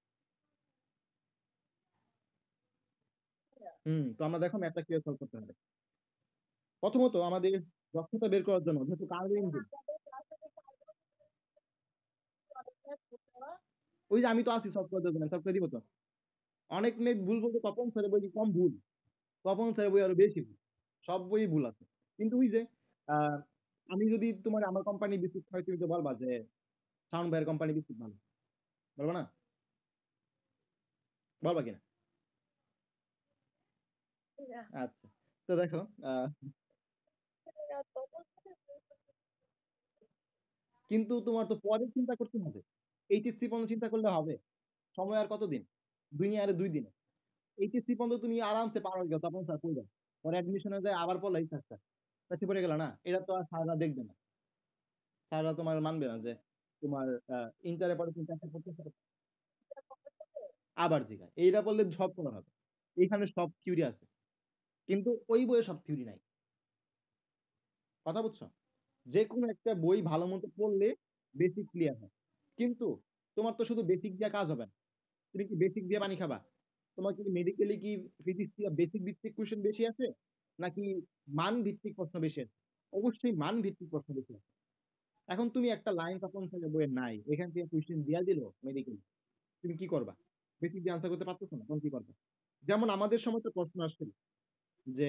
তো আমরা দেখো ম্যাথটা কিভাবে সলভ করতে হবে। প্রথমত আমাদের দক্ষতা বের করার জন্য, যেহেতু কার্বো ইঞ্জিন, ওই যে আমি তো আছি সলভ করে দেবো, সলভ করে দিব তো। অনেক মেয়ে ভুল বলতে তপন স্যারের বই কি কম ভুল? তপন স্যারের বই আরো বেশি ভুল, সব বই ভুল আছে। কিন্তু ওই যে আহ, আমি যদি তোমার আমার কোম্পানি বিস্কুট খাই, তুমি তো বলবা যে শাওন ভাইয়ের কোম্পানি বিস্কুট ভালো, বলবো না? বলবা কিনা? আচ্ছা, তো দেখো আহ, কিন্তু তোমার তো পরে চিন্তা করতে হবে, এইচএসসি পর্যন্ত চিন্তা করলে হবে? সময় আর কতদিন? দুনিয়া আর 2 দিনে। এইচএসসি পর্যন্ত তুমি আরামসে পার হয়ে গেছো, তখন স্যার পড়বে, পরে অ্যাডমিশনে যায় আবার পড়লে স্যার কাছে পড়ে গেল না, এটা তো আর স্যাররা দেখবে না, স্যাররা তোমার মানবে না যে তোমার ইন্টারে পরে তুমি চাকরি করতেছো। আবার জিজ্ঞাসা এইটা বললে সব পড়া হবে, এইখানে সব থিওরি আছে, কিন্তু ওই বইয়ে সব থিওরি নাই। কথা বুঝছো? যে কোনো একটা বই ভালো মতো পড়লে বেসিক ক্লিয়ার হয়। কিন্তু তোমার তো শুধু বেসিক দিয়ে কাজ হবে না, তুমি কি বেসিক দিয়ে পানি খাবা? তোমার কি মেডিকেলে কি ফিজিক্স দিয়ে বেসিক ভিত্তিক কোশ্চেন বেশি আছে, নাকি মান ভিত্তিক প্রশ্ন বেশি আছে? অবশ্যই মান ভিত্তিক প্রশ্ন বেশি আছে। এখন তুমি একটা লাইন তখন থেকে বইয়ে নাই, এখান থেকে কোশ্চেন দিয়া দিল মেডিকেল, তুমি কি করবা? বেসিক দিয়ে আনসার করতে পারতেছো না, তখন কি করবা? যেমন আমাদের সময় তো প্রশ্ন আসছিল যে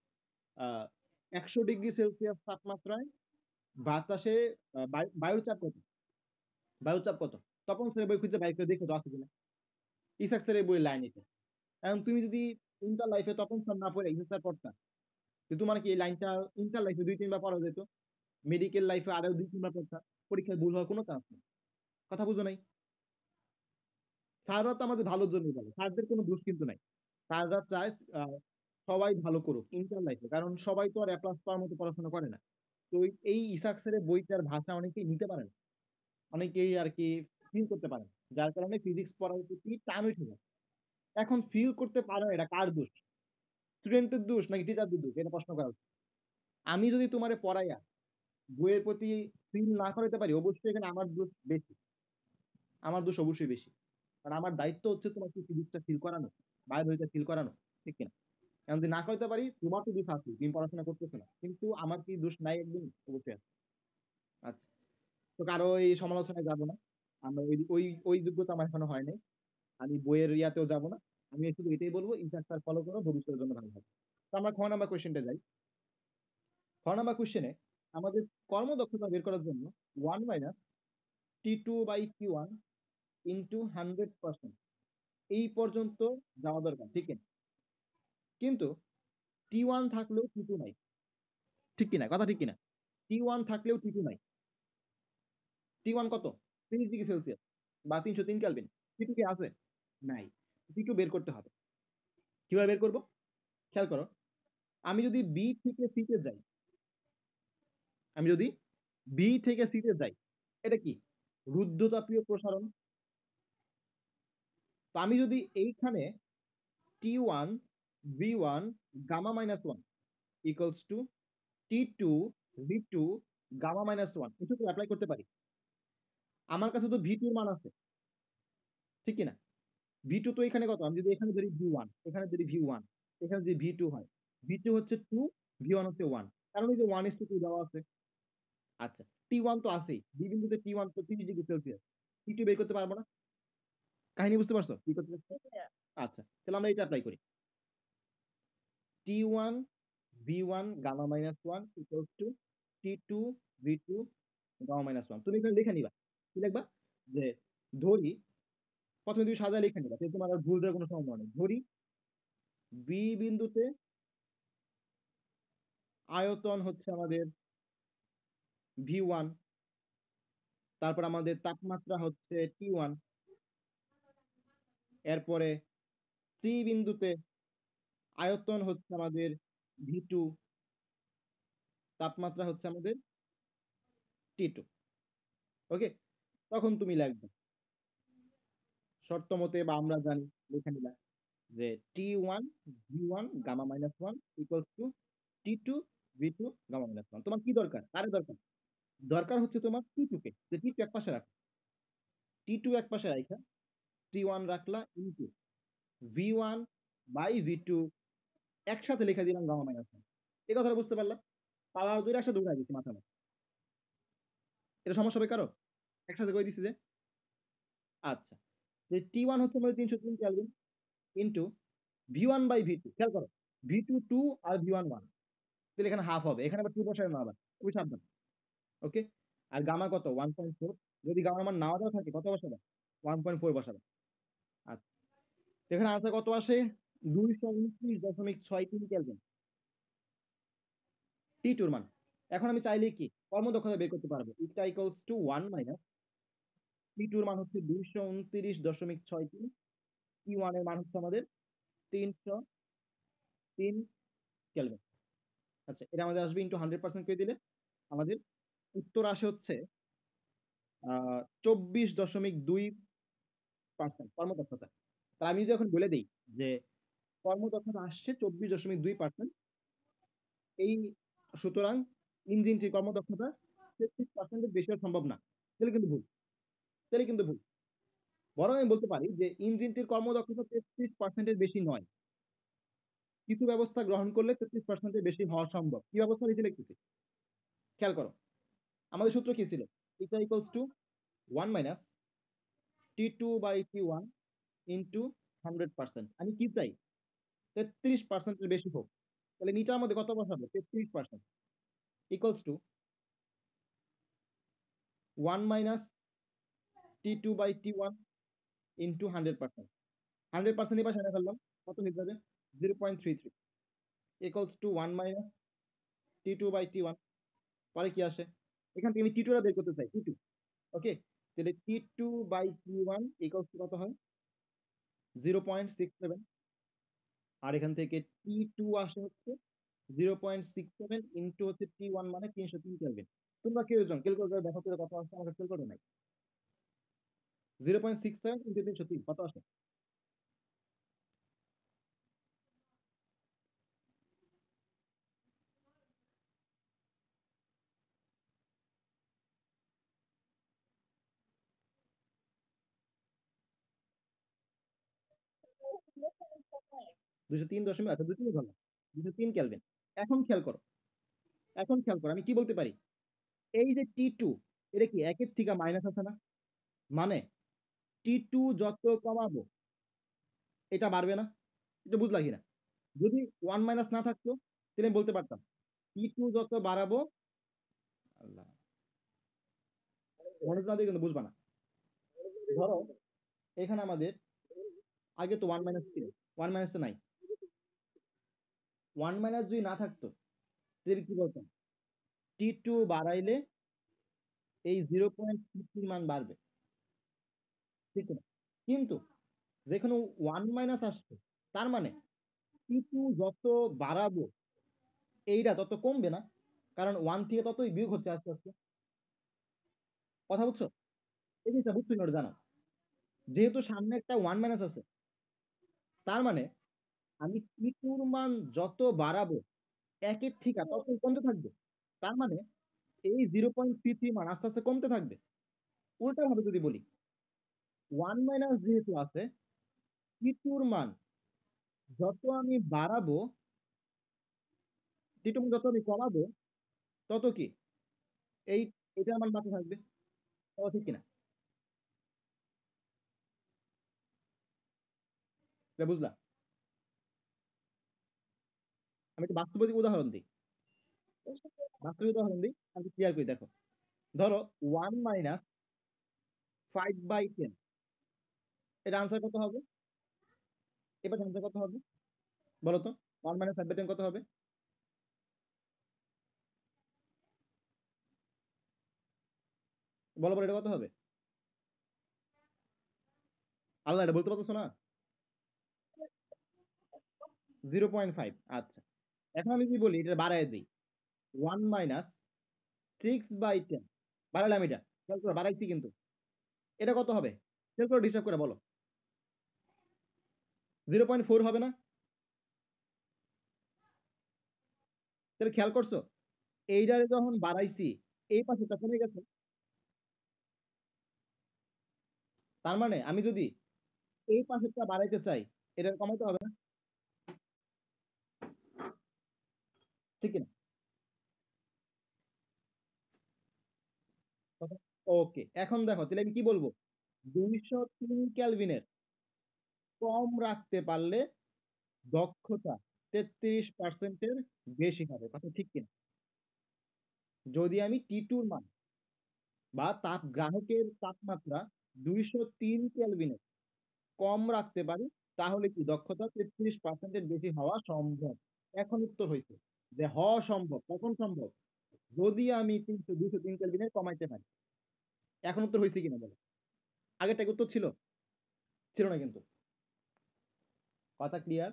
100°C তাপমাত্রায় বাতাসে বায়ুর চাপ কত, বায়ুর চাপ কত? তপন স্যারের বই খুঁজে বাইক করে দেখে তো আছে কিনা, ইসাক স্যারের বই লাইন এটা। এখন তুমি যদি ইন্টার লাইফে তপন স্যার না পড়ে ইসাক স্যার পড়তা, তো তোমার কি এই লাইনটা ইন্টার লাইফে 2-3 বার পড়া যেত, মেডিকেল লাইফে আরো 2-3 বার পড়তা, পরীক্ষায় ভুল হওয়ার কোনো চান্স নেই। কথা বুঝো নাই? স্যাররা তো আমাদের ভালোর জন্যই বলে, স্যারদের কোনো দোষ কিন্তু নাই। স্যাররা চায় আহ, সবাই ভালো করুক ইন্টার লাইফে, কারণ সবাই তো আর এ প্লাস পাওয়ার মতো পড়াশোনা করে না। তো এই ইসাক স্যারের বইটার ভাষা অনেকেই নিতে পারে না, অনেকেই আর কি ফিল করতে পারে না, যার কারণে ফিজিক্স পড়ার প্রতি টান উঠে যায়। এখন ফিল করতে পারে না, এটা কার দোষ? স্টুডেন্টের দোষ নাকি টিচারদের দোষ, এটা প্রশ্ন করা উচিত। আমি যদি তোমারে পড়াইয়া বইয়ের প্রতি ফিল না করাতে পারি, অবশ্যই এখানে আমার দোষ বেশি, আমার দোষ অবশ্যই বেশি। কারণ আমার দায়িত্ব হচ্ছে তোমাকে ফিজিক্সটা ফিল করানো, বায়োলজিটা ফিল করানো, ঠিক কিনা? এখন যদি না করতে পারি, তোমার তো দোষ আছে, তুমি পড়াশোনা করতেছো না, কিন্তু আমার কি দোষ নাই? একদম অবশ্যই আছে। আচ্ছা, তো কারো এই সমালোচনায় যাবো না। আমরা ওই ওই ওই যোগ্যতা আমার এখনো হয় নাই। আমি বইয়ের ইয়াতেও যাবো না। আমি শুধু এটাই বলবো, ইনস্ট্রাকচার ফলো করো, ভবিষ্যতের জন্য ভালো হবে। তো আমরা খ নাম্বার কোয়েশ্চেনটা যাই। খ নাম্বার কোয়েশ্চেনে আমাদের কর্মদক্ষতা বের করার জন্য 1 - T2/T1 ইন্টু 100% এই পর্যন্ত যাওয়া দরকার, ঠিক আছে? কিন্তু T1 থাকলেও T2 নাই, ঠিক কিনা? কথা ঠিক কিনা? T1 থাকলেও T2 নাই। T1 কত? 30 ডিগ্রি সেলসিয়াস বা 303 কেলভিন। T2 কি আছে? নাই। T2 বের করতে হবে। কিভাবে বের করব? খেয়াল করো, আমি যদি বি থেকে সিতে যাই, আমি যদি বি থেকে সিতে যাই, এটা কি? রুদ্ধতাপীয় প্রসারণ। তো আমি যদি এইখানে T1 V1 gamma -1 equals to T2 V2 গামা-1 কিছু তো অ্যাপ্লাই করতে পারি। আমার কাছে তো V2 এর মান আছে, ঠিক কিনা? V2 তো এখানে কত? আমি যদি এখানে ধরি V1, এখানে যদি V1, এখানে যদি V2 হয়, V2 হচ্ছে 2, V1 হচ্ছে 1, কারণ এই যে 1:2 দেওয়া আছে। আচ্ছা, T1 তো আছেই, বি বিন্দুতে T1 তো 30 ডিগ্রি সেলসিয়াস, T2 বের করতে পারবো না। কাহিনী বুঝতে পারছো কি করতে চাচ্ছি? আচ্ছা, তাহলে আমরা এটা অ্যাপ্লাই করি। T1 V1 গামা-1 equals to T2 V2 গামা-1। তুমি এখানে লিখে নিবা, কি লিখবা? যে ধরি, প্রথমে তুমি সাজায় লিখে নিবা, তাহলে তোমার আর ভুল দেওয়ার কোনো সম্ভাবনা নেই। ধরি বি বিন্দুতে আয়তন হচ্ছে আমাদের V1, তারপর আমাদের তাপমাত্রা হচ্ছে T1, এরপরে সি বিন্দুতে আয়তন হচ্ছে আমাদের V2, তাপমাত্রা হচ্ছে আমাদের T2। ওকে, তখন তুমি লিখবে শর্ত মতে, বা আমরা জানি, লিখে নিলাম যে T1 V1 গামা-1 equals to T2 V2 গামা-1। তোমার কি দরকার? কারে দরকার? দরকার হচ্ছে তোমার T2 কে, যে T2 এক পাশে রাখো। T2 এক পাশে রাখা T1 রাখলা ইনটু V1 বাই V2 একসাথে লিখে দিলাম গামা-1। এই কথাটা বুঝতে পারলাম? পাওয়ার দুইটা একসাথে উঠে দিচ্ছি মাথা মাথা। এটা সমস্যা হবে কারো? একসাথে করে দিচ্ছি যে। আচ্ছা, যে T1 হচ্ছে আমাদের 303 kelvin into V1 by V2। খেয়াল করো, V2 2 আর V1 1, তাহলে এখানে হাফ হবে, এখানে আবার 2 বসায় না আবার, খুবই সাবধান। ওকে, আর গামা কত? 1.4। যদি গামার মান নাও দেওয়া থাকে, কত বসাবে? 1.4 বসাবে। আচ্ছা, এখানে আনসার কত আসে? 229.63 কেলভিন T2 মান। এখন আমি চাইলে কি কর্মদক্ষতা বের করতে পারবো? এটা ইকুয়ালস টু 1 - T2 মান হচ্ছে 229.63, T1 এর মান হচ্ছে আমাদের 303 কেলভিন। আচ্ছা, এটা আমাদের আসবে ইন্টু 100% করে দিলে আমাদের উত্তর আসে হচ্ছে 24.2% কর্মদক্ষতা। তাহলে আমি যদি এখন বলে দিই যে কর্মদক্ষতা আসছে 24.2%, এই সুতরাং ইঞ্জিনটির কর্মদক্ষতা 33% বেশি হওয়া সম্ভব না। তাহলে কিন্তু ভুল, তাহলে কিন্তু ভুল। বরং আমি বলতে পারি যে ইঞ্জিনটির কর্মদক্ষতা 33% বেশি নয়, কিছু ব্যবস্থা গ্রহণ করলে 33% বেশি হওয়া সম্ভব। কি ব্যবস্থা নিচে লিখতেছি, খেয়াল করো। আমাদের সূত্র কি ছিল? এটা ইকুয়ালস টু 1 - T2/T1 ইন্টু 100%। আমি কি চাই? 33%-এর বেশি হোক। তাহলে নিচের মধ্যে কত বসাবো? 33% ইকুয়ালস টু 1 - T2/T1 ইন্টু 100%। 100% এই পাশে এনে ফেললাম, কত হয়ে যাবে? 0.33 ইকুয়ালস টু 1 - T2/T1। পরে কি আসে? এখান থেকে আমি T2 টা বের করতে চাই, T2। ওকে, তাহলে T2/T1 ইকুয়ালস টু কত হয়? 0.67। আর এখান থেকে T2 আসে হচ্ছে 0.67 ইন্টু হচ্ছে T1 মানে 303 কেলভিন। তোমরা কেউ একজন ক্যালকুলেটর দেখো তো কত আসছে, আমার ক্যালকুলেটর নাই। 0.67 ইন্টু 303 কত আসে? 203 দশমিক, আচ্ছা 203 ধরলাম, 203 কেলভিন। এখন খেয়াল করো, এখন খেয়াল করো আমি কি বলতে পারি, এই যে T2, এটা কি একের থেকে মাইনাস আছে না? মানে T2 যত কমাবো এটা বাড়বে না? এটা বুঝলা কিনা? যদি ওয়ান মাইনাস না থাকতো তাহলে আমি বলতে পারতাম T2 যত বাড়াবো, আল্লাহ, মনোযোগ না দিয়ে কিন্তু বুঝবা না। ধরো এখানে আমাদের আগে তো ওয়ান মাইনাস ছিল, ওয়ান মাইনাস তো নাই। ওয়ান মাইনাস যদি না থাকতো তাহলে কি বলতাম, T2 বাড়াইলে এই 0.50 মান বাড়বে, ঠিক না? কিন্তু যেখানে ওয়ান মাইনাস আসছে, তার মানে T2 যত বাড়াবো এইটা তত কমবে না, কারণ ওয়ান থেকে ততই বিয়োগ হচ্ছে আস্তে আস্তে। কথা বুঝছো? এই জিনিসটা বুঝছো না, ওটা জানো। যেহেতু সামনে একটা ওয়ান মাইনাস আছে, তার মানে আমি T2 মান যত বাড়াবো একের থেকে তত কমতে থাকবে। তার মানে এই 0.33 মান আস্তে আস্তে কমতে থাকবে। উল্টা ভাবে যদি বলি, ওয়ান মাইনাস যেহেতু আছে, T2 মান যত আমি বাড়াবো, T2 মান যত আমি কমাবো, তত কি এই এটার মান বাড়তে থাকবে। তাও ঠিক কিনা? এটা বুঝলা? আমি একটা বাস্তবিক উদাহরণ দিই, বাস্তবিক উদাহরণ দিই, আমি ক্লিয়ার করি দেখো। ধরো 1 - 5/10, এটা আনসার কত হবে? এবার আনসার কত হবে বলো তো? 1 - 5/10 কত হবে? বলো বলো, এটা কত হবে? আল্লাহ, এটা বলতে পারতেছো না? 0.5। আচ্ছা, এখন আমি কি বলি, এটা বাড়ায় দিই, 1 - 6/10, বাড়ালাম এটা, খেয়াল করে বাড়াইছি কিন্তু। এটা কত হবে? খেয়াল করে ডিস্টার্ব করে বলো। 0.4 হবে না? তাহলে খেয়াল করছো, এইটারে যখন বাড়াইছি এই পাশেটা কমে গেছে। তার মানে আমি যদি এই পাশেরটা বাড়াইতে চাই, এটা কমাইতে হবে না? ঠিক না? ওকে, এখন দেখো তাহলে আমি কি বলবো, 203 কেলভিনের কম রাখতে পারলে দক্ষতা 33%-এর বেশি হবে। কথা ঠিক কিনা? যদি আমি T2 মান বা তাপ গ্রাহকের তাপমাত্রা 203 কেলভিনের কম রাখতে পারি, তাহলে কি দক্ষতা 33%-এর বেশি হওয়া সম্ভব? এখন উত্তর হয়েছে যে হওয়া সম্ভব। কখন সম্ভব? যদি আমি 203 কেলভিনের কমাইতে পারি। এখন উত্তর হয়েছে কিনা বলো? আগেরটা কি উত্তর ছিল? ছিল না কিন্তু। কথা ক্লিয়ার?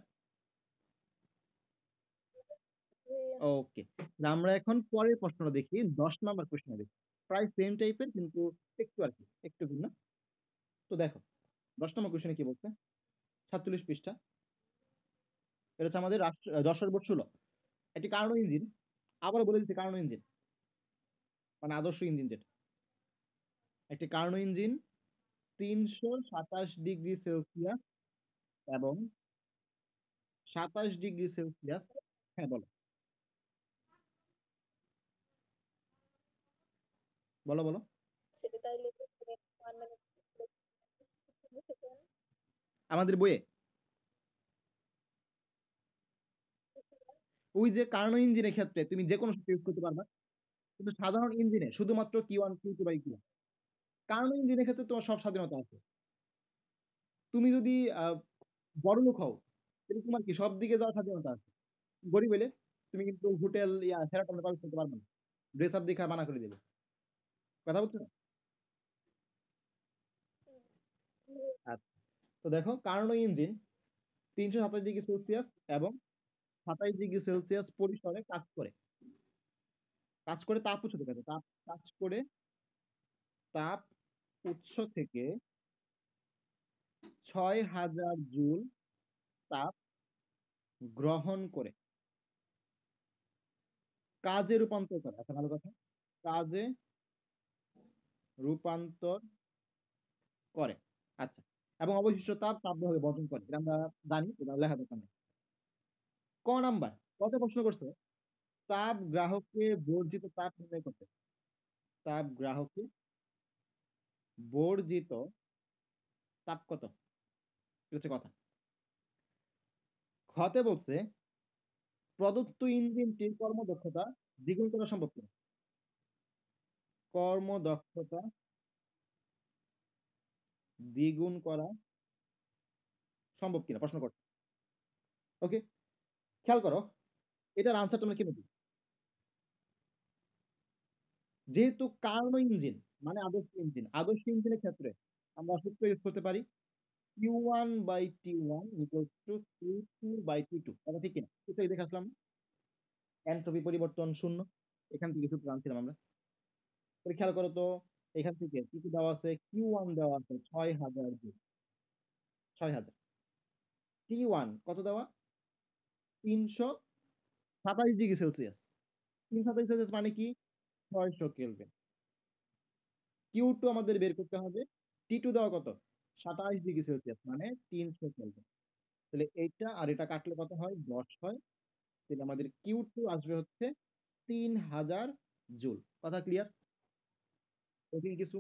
ওকে, আমরা এখন পরের প্রশ্নটা দেখি, 10 নম্বর প্রশ্ন দেখি। প্রায় সেম টাইপের কিন্তু একটু আর কি একটু ভিন্ন। তো দেখো 10 নম্বর কোশ্চেনে কি বলছে, 47 পৃষ্ঠা। এটা হচ্ছে আমাদের রাষ্ট্র যশোর বোর্ড 16, একটি কার্নো ইঞ্জিন, আবার বলে দিচ্ছি কার্নো ইঞ্জিন মানে আদর্শ ইঞ্জিন যেটা, একটি কার্নো ইঞ্জিন 327 ডিগ্রি সেলসিয়াস এবং 27 ডিগ্রি সেলসিয়াস, হ্যাঁ বলো, বলো বলো। আমাদের বইয়ে ওই যে কার্নো ইঞ্জিনের ক্ষেত্রে তুমি যে কোনো শক্তি ইউজ করতে পারবা, কিন্তু সাধারণ ইঞ্জিনে শুধুমাত্র Q1 Q2/Q1। কার্নো ইঞ্জিনের ক্ষেত্রে তোমার সব স্বাধীনতা আছে। তুমি যদি আহ, বড় লোক হও, তাহলে তোমার কি সব দিকে যাওয়ার স্বাধীনতা আছে। গরিব হলে তুমি কিন্তু হোটেল সেরাটনে প্রবেশ করতে পারবে না, ড্রেস আপ দেখা মানা করে দেবে। কথা বুঝছো? আচ্ছা, তো দেখো কার্নো ইঞ্জিন 327 ডিগ্রি সেলসিয়াস এবং 27 ডিগ্রি সেলসিয়াস পরিসরে কাজ করে। কাজ করে তাপ উৎস থেকে, তাপ কাজ করে তাপ উৎস থেকে 6000 জুল তাপ গ্রহণ করে কাজে রূপান্তর করে। আচ্ছা, ভালো কথা, কাজে রূপান্তর করে। আচ্ছা, এবং অবশিষ্ট তাপ তাপভাবে বর্জন করে, এটা আমরা জানি, এটা লেখা দরকার নেই। ক নাম্বার কত প্রশ্ন করছে তাপ গ্রাহককে বর্জিত তাপ নির্ণয় করতে তাপ গ্রাহককে বর্জিত তাপ কত এটা হচ্ছে কথা খতে বলছে প্রদত্ত ইঞ্জিনটির কর্মদক্ষতা দ্বিগুণ করা সম্ভব কিনা কর্মদক্ষতা দ্বিগুণ করা সম্ভব কিনা প্রশ্ন করছে ওকে খেয়াল করো এটার আনসার তোমরা কি নেবে যেহেতু কার্নো ইঞ্জিন মানে আদর্শ ইঞ্জিনের ক্ষেত্রে আমরা সূত্র ইউজ করতে পারি Q1/T1 equals to Q2/T2 কথা ঠিক কিনা সূত্র দেখে আসলাম এনট্রপি পরিবর্তন শূন্য এখান থেকে সূত্র আনছিলাম আমরা তাহলে খেয়াল করো তো এখান থেকে কি কি দেওয়া আছে Q1 দেওয়া আছে 6000 জুল 6000 T1 কত দেওয়া 327 ডিগ্রি সেলসিয়াস 327 সেলসিয়াস মানে কি 600 কেলভিন Q2 আমাদের বের করতে হবে T2 দেওয়া কত 27 ডিগ্রি সেলসিয়াস মানে 300 কেলভিন তাহলে এইটা আর এটা কাটলে কত হয় 10 হয় তাহলে আমাদের Q2 আসবে হচ্ছে 3000 জুল কথা ক্লিয়ার কঠিন কিছু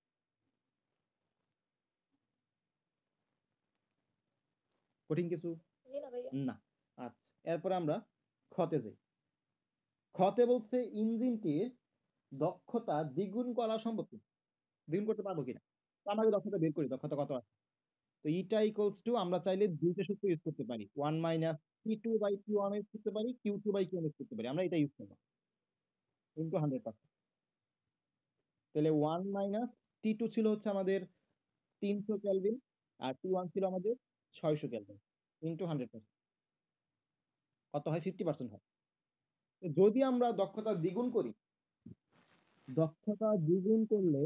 কঠিন কিছু না আচ্ছা এরপরে আমরা খতে যাই খতে বলছে ইঞ্জিনটির দক্ষতা দ্বিগুণ করা সম্ভব কিনা দ্বিগুণ করতে পারবো কিনা তো আমরা আগে দক্ষতা বের করি দক্ষতা কত আছে তো ইটা ইকুয়ালস টু আমরা চাইলে দুইটা সূত্র ইউজ করতে পারি 1 - T2/Q1 ইউজ করতে পারি Q2/Q1 ইউজ করতে পারি আমরা এটা ইউজ করবো ইন্টু 100% তাহলে 1 - T2 ছিল হচ্ছে আমাদের 300 কেলভিন আর T1 ছিল আমাদের 600 কেলভিন ইন্টু 100% কত হয় 50% হয় তো যদি আমরা দক্ষতা দ্বিগুণ করি দক্ষতা দ্বিগুণ করলে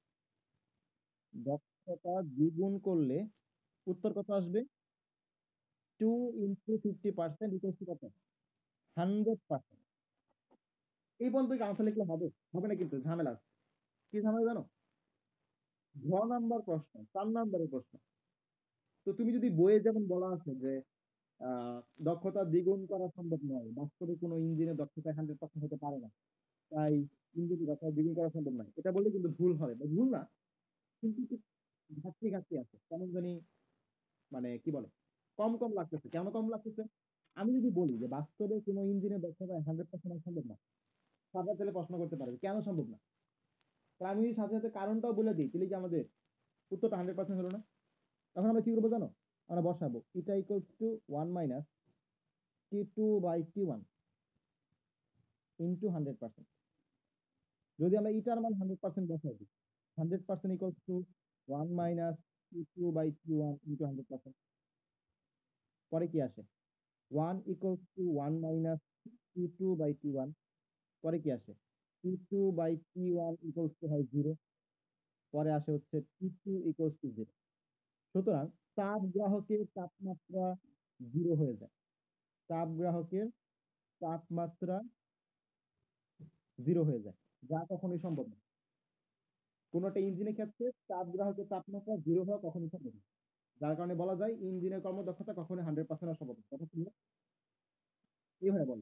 দক্ষতা দ্বিগুণ করলে উত্তর কত আসবে 2 × 50% ইকুয়ালস টু কত 100%। এই পর্যন্ত কি আনসার লিখলে হবে হবে না কিন্তু ঝামেলা আছে। কি ঝামেলা জানো ঘ নাম্বার প্রশ্ন 4 নাম্বারের প্রশ্ন তো তুমি যদি বইয়ে যেমন বলা আছে যে আহ দক্ষতা দ্বিগুণ করা সম্ভব নয় বাস্তবে কোনো ইঞ্জিনের দক্ষতা 100% হতে পারে না তাই ইঞ্জিনের দক্ষতা দ্বিগুণ করা সম্ভব নয় এটা বললে কিন্তু ভুল হবে বা ভুল না কিন্তু একটু ঘাটতি ঘাটতি আছে কেমন জানি মানে কি বলে কম কম লাগতেছে কেন কম লাগতেছে আমি যদি বলি যে বাস্তবে কোনো ইঞ্জিনের দক্ষতা 100% সম্ভব না তারপর তাহলে প্রশ্ন করতে পারবে কেন সম্ভব না তা আমি যদি সাথে সাথে কারণটাও বলে দিই তাহলে কি আমাদের উত্তরটা 100% হলো না তখন আমরা কি করবো জানো আমরা বসাবো এটা ইকুয়ালস টু 1 - T2/T1 ইন্টু 100%। যদি আমরা ইটার মান 100% বসাই দিই 100% ইকুয়ালস টু 1 - T2/T1 ইন্টু 100%। পরে কি আসে 1 = 1 - T2/T1 পরে কি আসে T2/T1 ইকুয়ালস টু হয় 0 পরে আসে হচ্ছে T2 ইকুয়ালস টু 0 সুতরাং তাপ গ্রাহকের তাপমাত্রা 0 হয়ে যায় তাপ গ্রাহকের তাপমাত্রা 0 হয়ে যায় যা কখনোই সম্ভব না কোনো একটা ইঞ্জিনের ক্ষেত্রে তাপ গ্রাহকের তাপমাত্রা 0 হওয়া কখনোই সম্ভব না যার কারণে বলা যায় ইঞ্জিনের কর্মদক্ষতা কখনোই 100% সম্ভব না কথা কি এইভাবে বলে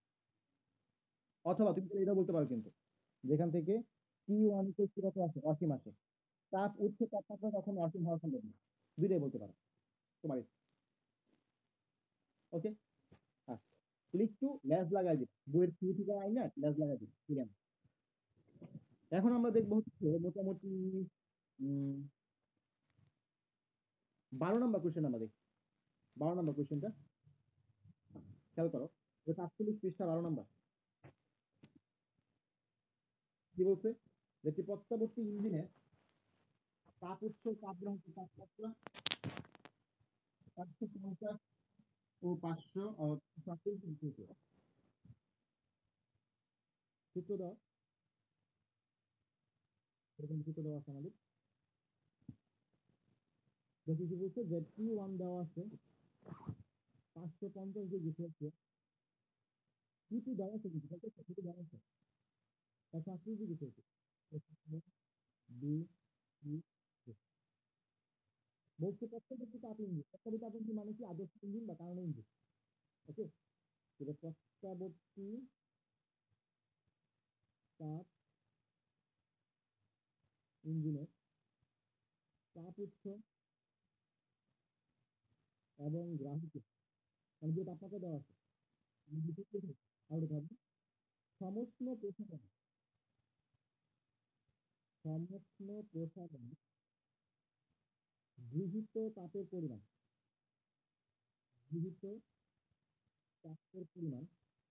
অথবা তুমি এটা বলতে পারো কিন্তু যেখান থেকে T1 কত আসে অসীম আসে তাপ উচ্চ তাপমাত্রা কখনো অসীম হওয়া সম্ভব না দুইটাই বলতে পারো তোমার ওকে আচ্ছা একটু ল্যাজ লাগাই দিই বইয়ের শুরু থেকে আই না ল্যাজ লাগাই দিই ঠিক আছে এখন আমরা দেখবো হচ্ছে মোটামুটি 12 নম্বর কোয়েশ্চেন আমরা দেখি 12 নম্বর কোয়েশ্চেনটা খেয়াল করো যে 47 পৃষ্ঠা 12 নম্বর কি বলছে যে একটি প্রত্যাবর্তী ইঞ্জিনের তাপ উৎস তাপ গ্রহণ তাপমাত্রা 450 ও 500 সূত্র দেওয়া এরকম সূত্র দেওয়া আছে আমাদের দেখি কি বলছে যে T1 দেওয়া আছে 550 ডিগ্রি সেলসিয়াস T2 দেওয়া আছে কিন্তু T2 দেওয়া আছে 180 ডিগ্রি সেলসিয়াস বি সি বলছে প্রত্যেকটি তাপ ইঞ্জিন প্রত্যেকটি তাপ ইঞ্জিন মানে কি আদর্শ ইঞ্জিন বা কারণ ইঞ্জিন ওকে এটা প্রস্তাবর্তী তাপ ইঞ্জিনের তাপ উৎস এবং গ্রাহকের মানে যে তাপমাত্রা দেওয়া আছে আউট হবে সমষ্ণ প্রসারণ সমষ্ণ প্রসারণ গৃহীত তাপের পরিমাণ গৃহীত তাপের পরিমাণ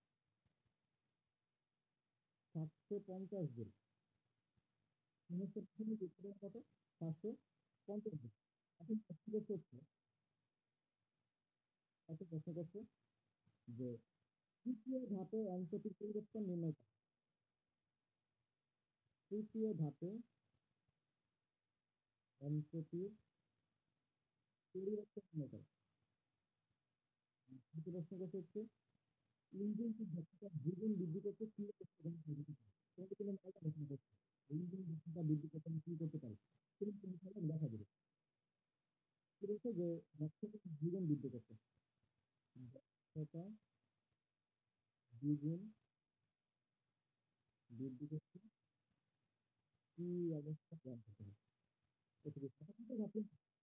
750 জুল সমস্ত কত 750 জুল। এখন প্রশ্ন হচ্ছে একটা প্রশ্ন করছে যে তৃতীয় ধাপে এনট্রপির পরিবর্তন নির্ণয় করে তৃতীয় ধাপে এনট্রপির পরিবর্তন নির্ণয় করে দ্বিতীয় প্রশ্ন করছে হচ্ছে ইঞ্জিনটির দক্ষতা দ্বিগুণ বৃদ্ধি করতে কি তোমাকে তুমি একটা প্রশ্ন করছে ইঞ্জিন দক্ষতা বৃদ্ধি করতে আমি কি করতে পারি তুমি তুমি দেখা যাবে কি বলছে যে দক্ষতা দ্বিগুণ বৃদ্ধি করতে দক্ষতা দ্বিগুণ বৃদ্ধি করতে কি অবস্থা গ্রহণ করতে হবে তৃতীয় ধাপে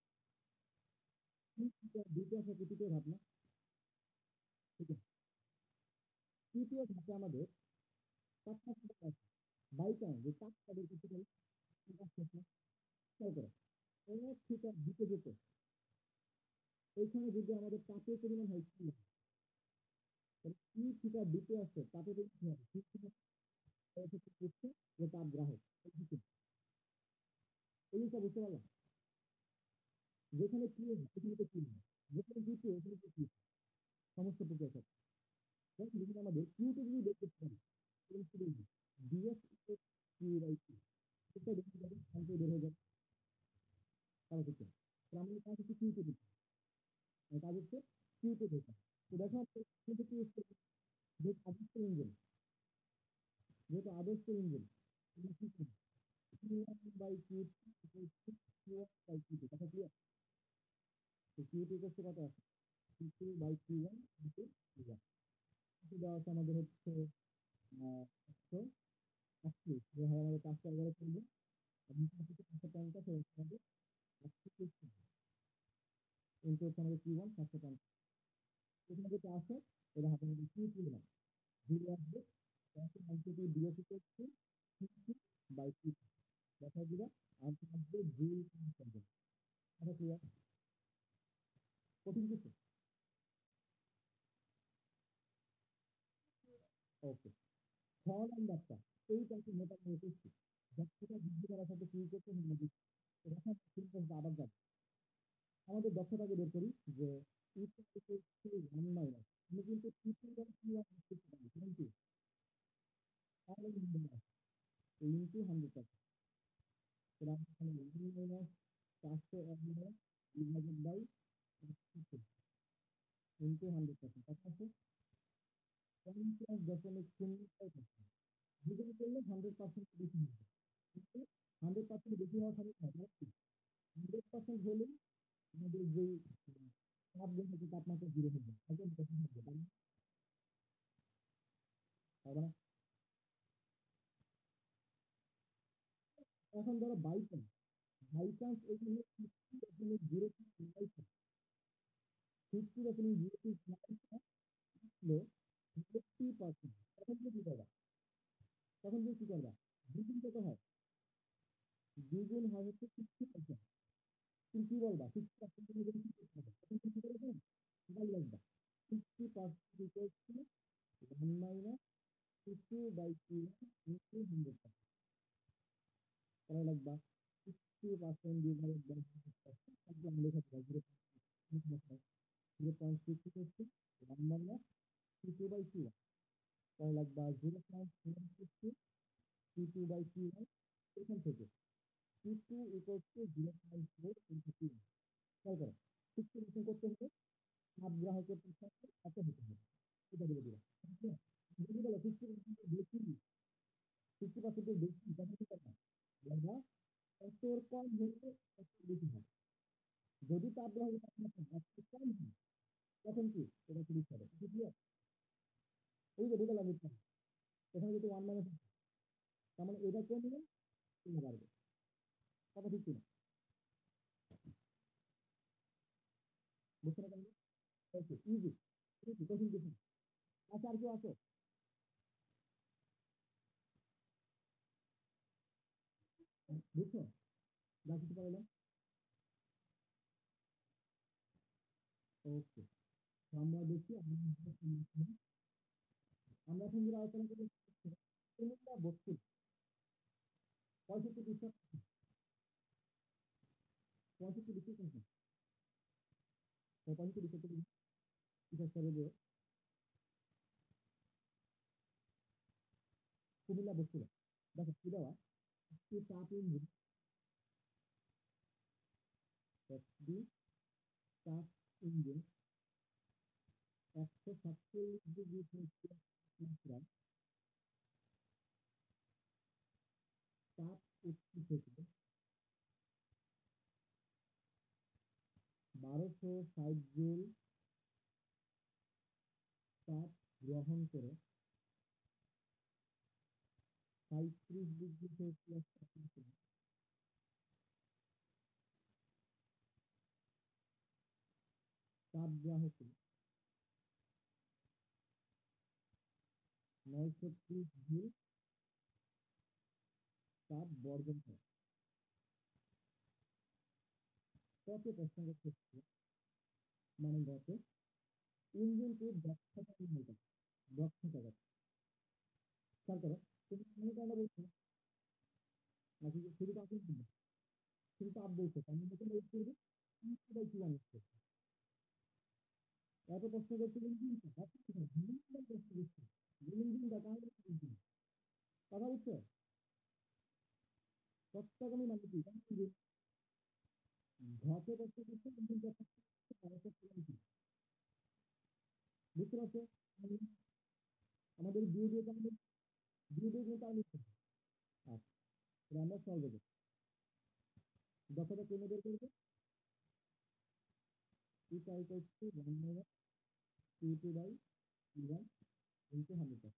দ্বিতীয় আছে তৃতীয় ধাপ না ঠিক আছে তৃতীয় ধাপে আমাদের তাপমাত্রা আছে বাই চান্স যে তাপটা বের করতে পারি খেয়াল করো এক থিটা দিতে যেতে এইখানে যদি আমাদের তাপের পরিমাণ হয় কি তাহলে কি থিটা দিতে আসছে তাপের পরিমাণ কি হবে ঠিক থিটা হচ্ছে যে তাপ গ্রাহক এই জিনিসটা বুঝতে পারলাম যেখানে কি হয় সেখানে তো কি হয় যেখানে দিতে ওখানে তো কি সমস্ত প্রক্রিয়া সব যদি আমাদের কিউতে যদি বের করতে পারি ডিএস কিউ বাই কিউ এটা দেখতে পারি শান্তি বের হয়ে যাবে তাহলে ঠিক আছে আমাদের কাজ হচ্ছে কিউতে দিতে কাজ হচ্ছে কিউতে দিতে তো দেখো কিন্তু কি হচ্ছে যে আদর্শ ইঞ্জিন যেহেতু আদর্শ engine by Q by Q কথা ক্লিয়ার তো কিউটি করতে কত আছে Q by Q one into Q one দেওয়া আছে আমাদের হচ্ছে 180 যে হয় আমাদের 5 টা 11 করবে এবং 550 আমাদের 160 ইন্টু হচ্ছে আমাদের কিউ ওয়ান 550 এখানে যেটা আছে এটা হাতে মধ্যে কিউ কিউ না জিরো আসবে তখন আনসিটি বিএসি করছে বাই কিউ দেখা দিলে আনসার আসবে জিরো করবে এটা ক্লিয়ার কঠিন কিছু ওকে 6 নাম্বারটা এইটাকে মোটামুটি করছি দক্ষতা বৃদ্ধি করার সাথে শুরু করতে হবে এখন আবার যাবে আমাদের দক্ষতাকে বের করি যে ওয়ান মাইনাস আমি কিন্তু কিন্তু ইন্টু 100% মাইনাস 400 বিভাজিত বাই ইন্টু 100% কত আছে 50.05%। দ্বিগুণ করলে 100% বেশি হবে কিন্তু 100% বেশি হওয়ার সাথে সাথে 100% হলে আমাদের যে তাপ গ্রহণের তাপমাত্রা 0 হবে এখন কত হবে তার মানে এখন ধরো বাই চান্স এখানে 50.05% তখন কি করবা তখন কি করবা দ্বিগুণ কত হয় দ্বিগুণ হয় হচ্ছে 50%। তুমি কি বলবা 50% কি করতে হবে তখন কি করবে মোবাইল লাগবা 50% ইকুয়ালস টু 1 মাইনাস 50/2 ইন্টু 100 করা লাগবা 50% ডিভাইডেড বাই 100% তারপর আমরা লেখা যাবে 0.50 হচ্ছে 1 মাইনাস 2/2 করা লাগবা 0.750 2/2 এখান থেকে Q2 equals to 0.4 into Q1 খেয়াল করো 60% করতে হবে তাপ গ্রাহকের সাথে এত হতে হবে এটা বলে দিলাম যদি বলো 50% বেশি 50% বেশি তখন কি করবা বলবা এতর কম হলে এত বেশি হবে যদি তাপ গ্রাহকের তাপমাত্রা এত কম হয় তখন কি এটা 30 হবে ঠিক আছে ওই যে বুঝলাম বুঝলাম, এখানে যদি ওয়ান মাইনাস, তার মানে এটা কমলে এটা বাড়বে, কথা ঠিক কিনা? বুঝতে না পারলে ইজি, ইজি, কঠিন কিছু না। আচ্ছা, আর কেউ আছে? বুঝছো? যা কিছু পারলাম। ওকে, আমরা দেখি আমরা এখন যে আলোচনা করি তিনটা বস্তু 65 পৃষ্ঠা, 65 পৃষ্ঠা কোনটা? 65 পৃষ্ঠা থেকে বিশেষ করে যে কুমিল্লা বস্তু, দেখো কি দেওয়া, একটি চাপ ইঞ্জিন, একটি চাপ ইঞ্জিন 147 ডিগ্রি সেলসিয়াস তাপমাত্রায় চাপ উৎস থেকে 1260 জুল চাপ গ্রহণ করে 35 ডিগ্রি সেলসিয়াস তাপমাত্রায় চাপ গ্রাহকে 930 জুল চাপ বর্জন করে। কত প্রশ্নের ক্ষেত্রে মানে গতে ইঞ্জিনটির দক্ষতা নির্ণয় করে, দক্ষতা কত? খেয়াল করো, তুমি মনে কেন বলছো নাকি শুধু তাপ বলছো? শুধু তাপ বলছো, তার মধ্যে কোনো ইউজ করবে কি মানুষ করছে? এত প্রশ্ন করছে ইঞ্জিনটা, প্রশ্ন করছে ইঞ্জিনটা কারণ কথা বুঝছো? প্রত্যেকমি মানে কি ঘটে প্রশ্ন করছে ইঞ্জিনটা, বুঝতে পারছো? আমাদের আমাদের বিয়ে দিয়ে আমাদের বিয়ে দিয়ে কিন্তু আমি, আচ্ছা, এবার আমরা সলভ করবো। দশটা কেমনে বের করবো? এটা equal to 1 minus Q2 by Q1 into 100,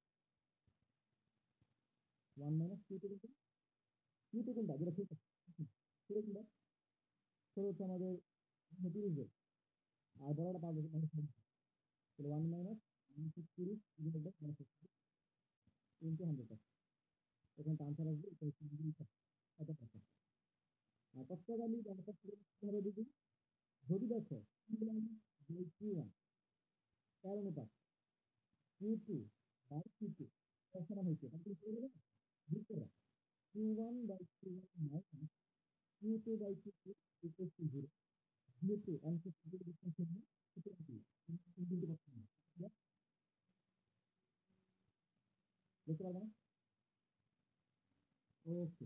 1 minus Q2 কিন্তু Q2 কোনটা যেটা ঠিক আছে, সেটা কিনা সেটা হচ্ছে আমাদের 30 আর বড়টা পাবো মানে 1 মাইনাস 30 ইন্টু 100, এখানে আনসার আসবে এত পার্সেন্ট। আর কত টাকা আমি কিভাবে দিবি? যদি দেখো Q1 এর অনুপাত Q2 বাই Q2 সমান হয়েছে, তাহলে কি করে দেবে? বুঝতে পারো Q1 by Q1 minus Q2 by Q2 equal to 0, যেহেতু অ্যান্সার ডিস্টেন্স হবে, সুতরাং কি তুমি বুঝতে পারছো না? বুঝতে পারবে না? ওকে,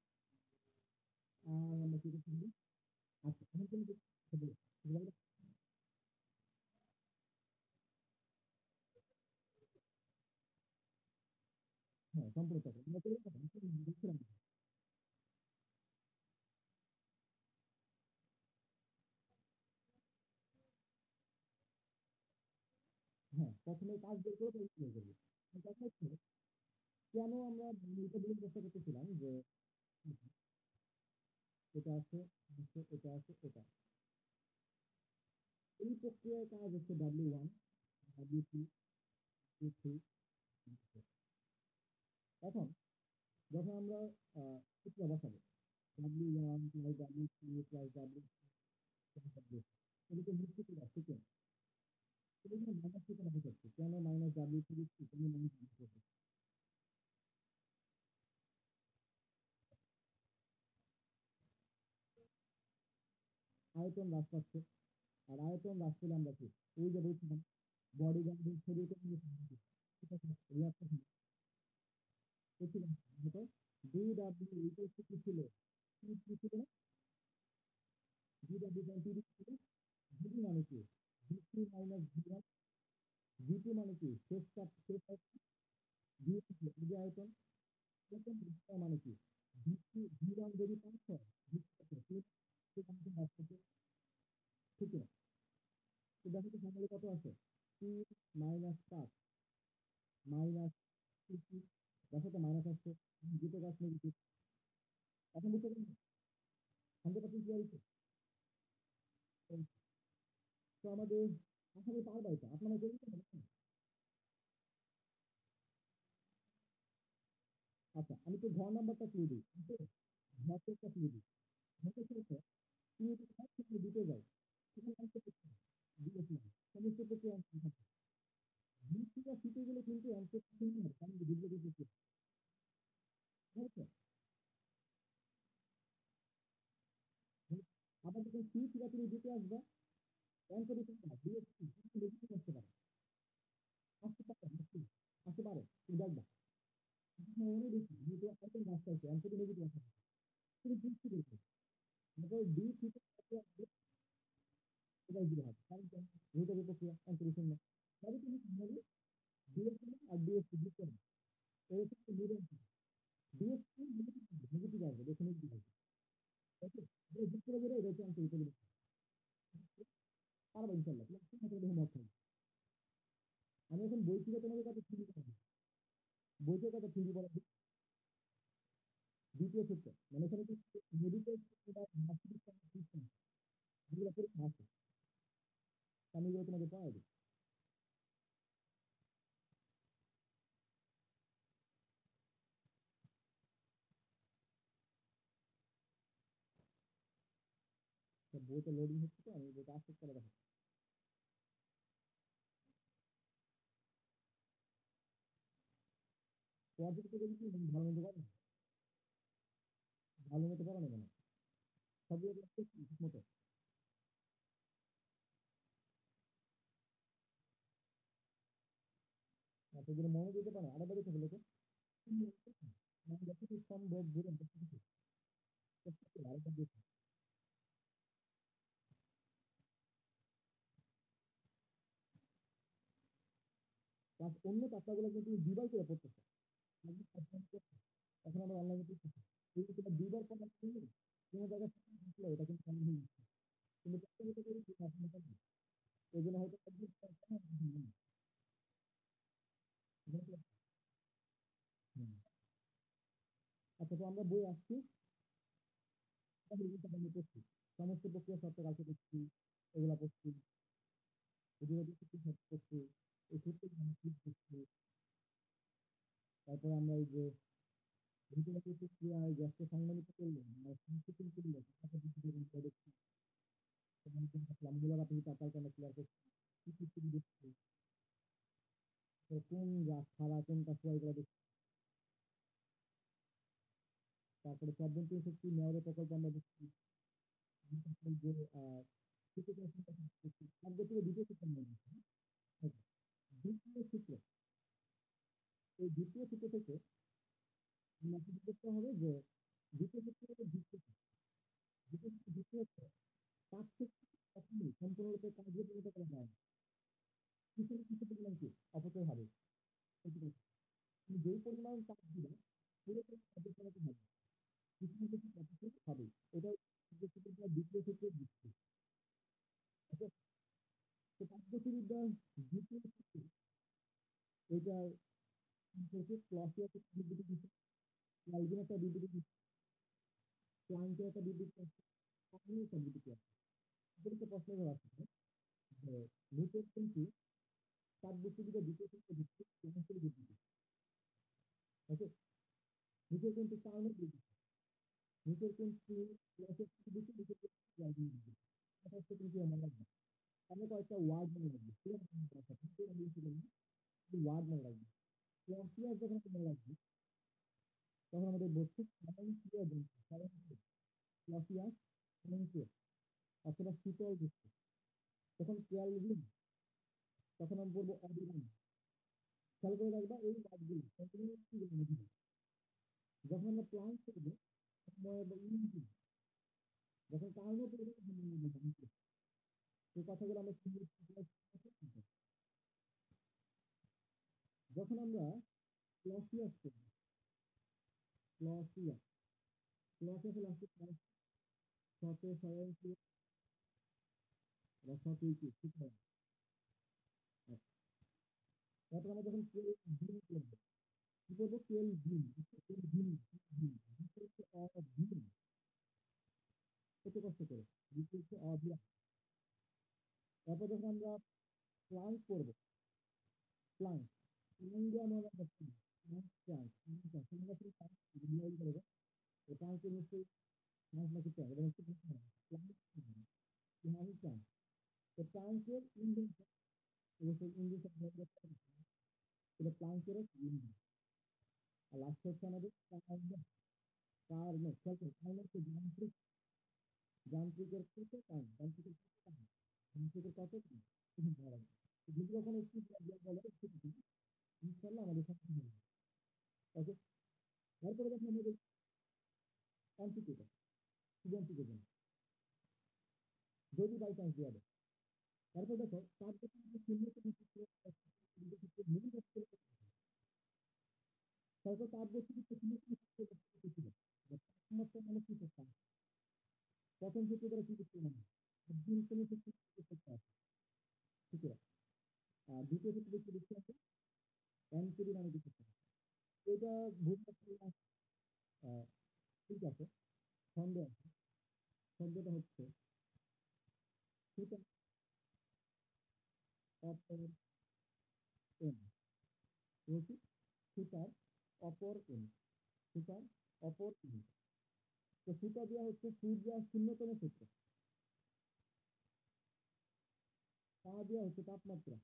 আর আমরা কি করতে হবে? আচ্ছা, এখন তুমি বলো, বলো। হ্যাঁ, সম্পূর্ণ টাকা আমরা চলে যাবো, দেখছিলাম। হ্যাঁ, প্রথমে কাজ বের করে পরে বের করবো। কথা হচ্ছে কেন আমরা এটা বলে চেষ্টা করতেছিলাম যে এটা আছে, এটা আছে, এটা এই প্রক্রিয়ার কাজ হচ্ছে W1, W2, W3। এখন যখন আমরা সূত্র বসাবো W1 plus W2 plus W এদিকে নিশ্চিত চলে আসছে কেন? এটা কিন্তু মাইনাস থেকে দেখা যাচ্ছে, কেন মাইনাস W3 দিচ্ছি, কেন মাইনাস W4? আয়তন হ্রাস পাচ্ছে, আর আয়তন হ্রাস পেলে আমরা কি ওই যে বলছিলাম বডি গার্ডের শরীরকে নিয়ে রিয়াকশন করছিলাম, হয়তো DW ইকুয়াল টু কি ছিল? কি ছিল না? DW ছিল ভিডি মানে কি? V3 মাইনাস V1, V2 মানে কি শেষ চাপ, শেষ V এই যে আয়তন, আয়তন ভেক্টর মানে কি V3 V1 যদি 5 হয়, ঠিক না? তো দেখো তো সামনে কত আছে? 3 মাইনাস 5, মাইনাস সিক্সটি, দেখো তো মাইনাস আসছে, দুটো গাছ নেগেটিভ। এখন বুঝতে পারছি 100% ক্লিয়ারিটি। তো আমাদের আশা করি পারবা এটা, আপনারা করে দিতে হবে না? আচ্ছা, আমি তো ঘর নাম্বারটা ক্লিয়ে দিই, ঘরটা ক্লিয়ে দিই। ঘরটা ছেড়ে তুমি যদি এক থেকে দিতে যাও, সেখানে অ্যান্সার করতে হবে, দিয়েছিলাম সমস্ত প্রক্রিয়া অ্যান্সার থাকে। বৃত্তিটা শিখে গেলে কিন্তু অ্যান্সার শুনি না, কারণ বুঝলে বুঝতে ঠিক আছে। আবার যখন সি থিটা তুমি দিতে আসবে, অ্যান্সার দিতে পারবে, দিয়েছি নেগেটিভ আসতে পারে, আসতে পারে মুশকিল, আসতে পারে, তুমি দেখবা মনে বেশি যেহেতু একদম রাস্তা আছে অ্যান্সার নেগেটিভ আসতে পারে, তুমি বুঝতে পেরেছো। তারপর ডি থিটা আসবে, এটাই দিতে হবে, কারণ যেহেতু প্রক্রিয়া অ্যান্সার শূন্য, তবে তুমি কিভাবে ডিএসসি আর ডিএসসি দিতে হবে, এরকম মিডল ডিএসসি নেগেটিভ আসবে, দেখে নেগেটিভ আসবে, ওকে, এটা যুক্ত করে দিলে এটা হচ্ছে অ্যান্সার দিতে পারবো ইনশাল্লাহ, তোমার হোমওয়ার্ক থাকবে। আমি এখন বই থেকে তোমাদের কাছে থ্রি পড়াবো, বই থেকে কাছে থ্রি পড়াবো, দ্বিতীয় সূত্র, মানে এখানে কি মেডিকেল যেগুলো পরীক্ষা আছে, আমি এগুলো তোমাকে পড়াই দিই। তো বইটা লোডিং হচ্ছে, তো আমি বইটা আস্তে করে দেখো। পর্যাপ্ত করে কি ভালো মতো পারো, ভালো মতো পড়ানো কেন, সবগুলো ঠিক মতো। সেগুলো মনে দিতে পারো, আরেকবার দেখে ফেলো তো, মানে যতটুকু সম্ভব ধরে আরেকবার দেখো। প্লাস অন্য চাপটাগুলো কিন্তু তুমি দুইবার করে পড়তেছো, এখন আমরা অনলাইনে পড়তেছি, কিন্তু তুমি দুইবার পড়া করলে কোনো জায়গায় থাকলে এটা কিন্তু কমন হয়ে যাচ্ছে, কিন্তু প্রত্যেকটা করে এই জন্য হয়তো একদিন হুম। আচ্ছা, তো আমরা বই আসছি, তাহলে কিন্তু আমরা পড়ছি, সমস্ত প্রক্রিয়া সত্য কালকে পড়ছি, এগুলা পড়ছি, এগুলো পড়ছি, এই সূত্র পড়ছি। তারপরে আমরা এই যে ভিতরে প্রক্রিয়া গ্যাসকে সংবলিত করলে সংক্ষেপণ করলে দেখছি, মূলার আপনি তার কেন ক্লিয়ার করছি, কি কি কি দেখছি, তো কোন গাছ ছাড়া কোনটা ছয় এগুলো দেখছি। তারপরে চব্বন্তি শক্তি মেয়রের প্রকল্প আমরা দেখছি, যে দ্বিতীয় সূত্র আমরা দেখছি। আচ্ছা, দ্বিতীয় সূত্র, এই দ্বিতীয় সূত্র থেকে আমরা কি করতে হবে যে দ্বিতীয় সূত্র হচ্ছে দ্বিতীয় হচ্ছে তার থেকে কখনোই সম্পূর্ণরূপে কার্যে পরিণত করা যায় না, কিছু না কিছু পরিমাণ কি অপচয় হবে, তুমি যেই পরিমাণ চাপ দিবে পুরোপুরি কার্যে পরিণত হবে, কিছু না কিছু অপচয় হবে। এটা দ্বিতীয় সূত্রের যুক্তি। আচ্ছা, তো পদ্ধতিবিদ্যার দ্বিতীয় সূত্র, এটা সম্পর্কে ক্লসিয়াস একটা বিবৃতি দিচ্ছে, ক্যালভিন একটা বিবৃতি দিচ্ছে, প্লাঙ্কের একটা বিবৃতি আছে, কাহিনী একটা বিবৃতি আছে। এদেরকে প্রশ্ন করা আছে যে নিউটন কিন্তু তাপগতিবিদ্যার দ্বিতীয় সূত্র দিচ্ছে প্লাঙ্কের বিবৃতি, ওকে, নিচে কিন্তু কারণের বিবৃতি, নিচের কিন্তু ক্লসিয়াস বিবৃতি, নিচের কিন্তু ক্যালভিন বিবৃতি। এটা হচ্ছে কিন্তু আমার লাগবে, আমরা কয়েকটা ওয়ার্ড মনে রাখবো, ওয়ার্ড মনে রাখবো। ক্লসিয়াস যখন মনে রাখবো, তখন আমাদের বস্তু ক্লসিয়াস অথবা শীতল বস্তু, তখন কেলভিন, তখন আমি বলবো অবিরাম। খেয়াল করে রাখবা এই ওয়ার্ডগুলো যখন আমরা প্লান করবো, তখন আমরা বলবো ইউনিটি, যখন কারণও করবো তখন আমরা বলবো ইউনিটি। এই কথাগুলো আমরা যখন আমরা ক্লসিয়াস করবো, ক্লসিয়াস ক্লসিয়াস লাস্টে শতে শতাংশ বা শতৈকি, ঠিক আছে। তারপর আমরা যখন কেল ভিন করবো, কি করবো? কেল ভিন, কেল ভিন, অভিন, কত কষ্ট করে হচ্ছে অভিয়া। তারপর যখন আমরা প্লাঙ্ক করবো, প্লাঙ্ক, প্লাঙ্ক দিয়ে আমরা করছি প্লাঙ্ক, প্লাঙ্ক, প্লাঙ্ক করবো। এই প্লাঙ্কের নিশ্চয়ই প্লাঙ্ক নাকি প্লাঙ্ক, এটা হচ্ছে প্লাঙ্ক, প্লাঙ্ক। তো প্লাঙ্কের ইংরেজি, ইংলিশ এটা প্লাঙ্কের ইংরেজি। আর লাস্ট হচ্ছে আমাদের কার্নেট, কার্নেট যান্ত্রিক, যান্ত্রিকের কত কাজ, যান্ত্রিকের কত কাজ, যান্ত্রিকের কত কাজ, যদি কখনো একটু বলে ইনশাল্লাহ আমাদের সাথে হবে। ওকে, তারপরে দেখো আমাদের অ্যান্টিকেটার, অ্যান্টিকেটার যদি বাই চান্স দেওয়া যায়, তারপর দেখো তার যখন আমরা শূন্য থেকে তারপর তার বস্তু ছিল তাপমাত্রা মানে কি করতাম, প্রথম ক্ষেত্রে তারা কি করতে মানে একদিন কোনো ক্ষেত্রে করতে আসে, ঠিক আছে। আর দ্বিতীয় ক্ষেত্রে দেখতে দেখতে আছে অ্যান্টিরি মানে কি করতে হবে, এটা ভূমিকা ঠিক আছে। সন্দেহ আছে, সন্দেহটা হচ্ছে সুতা অপর এন, বলছি সুতার অপর এন, সুতার অপর এন। তো সুতা দেওয়া হচ্ছে সূর্যের শূন্যতম ক্ষেত্র, তা দেওয়া হচ্ছে তাপমাত্রা।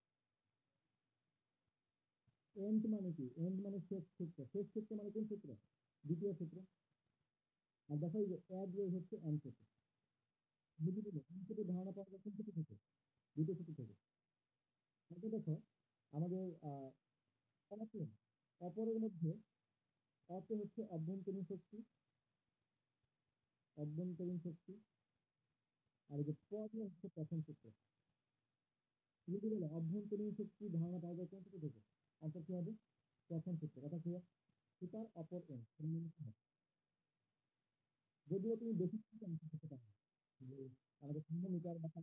এন্ড মানে কি? এন্ড মানে শেষ ক্ষেত্র, শেষ ক্ষেত্র মানে কোন ক্ষেত্র? দ্বিতীয় ক্ষেত্র। আর দেখো এই যে অ্যাড হচ্ছে এন ক্ষেত্র, বুঝলি তো? এন ক্ষেত্রে ধারণা পাওয়া যায় কোন ক্ষেত্র থেকে? দ্বিতীয় ক্ষেত্র থেকে। তারপর দেখো আমাদের অপর, অপরের মধ্যে অতে হচ্ছে অভ্যন্তরীণ শক্তি, অভ্যন্তরীণ শক্তি। আর এই যে পরে হচ্ছে প্রথম ক্ষেত্র। যদি বলে অভ্যন্তরীণ শক্তি ধারণা পাওয়া যায় কোন ক্ষেত্র থেকে? অর্থাৎ কি হবে? প্রথম ক্ষেত্র। কথা কি? সুতার অপর এন, যদিও তুমি বেশি করতে পারো যে আমাদের থার্মোমিটার বা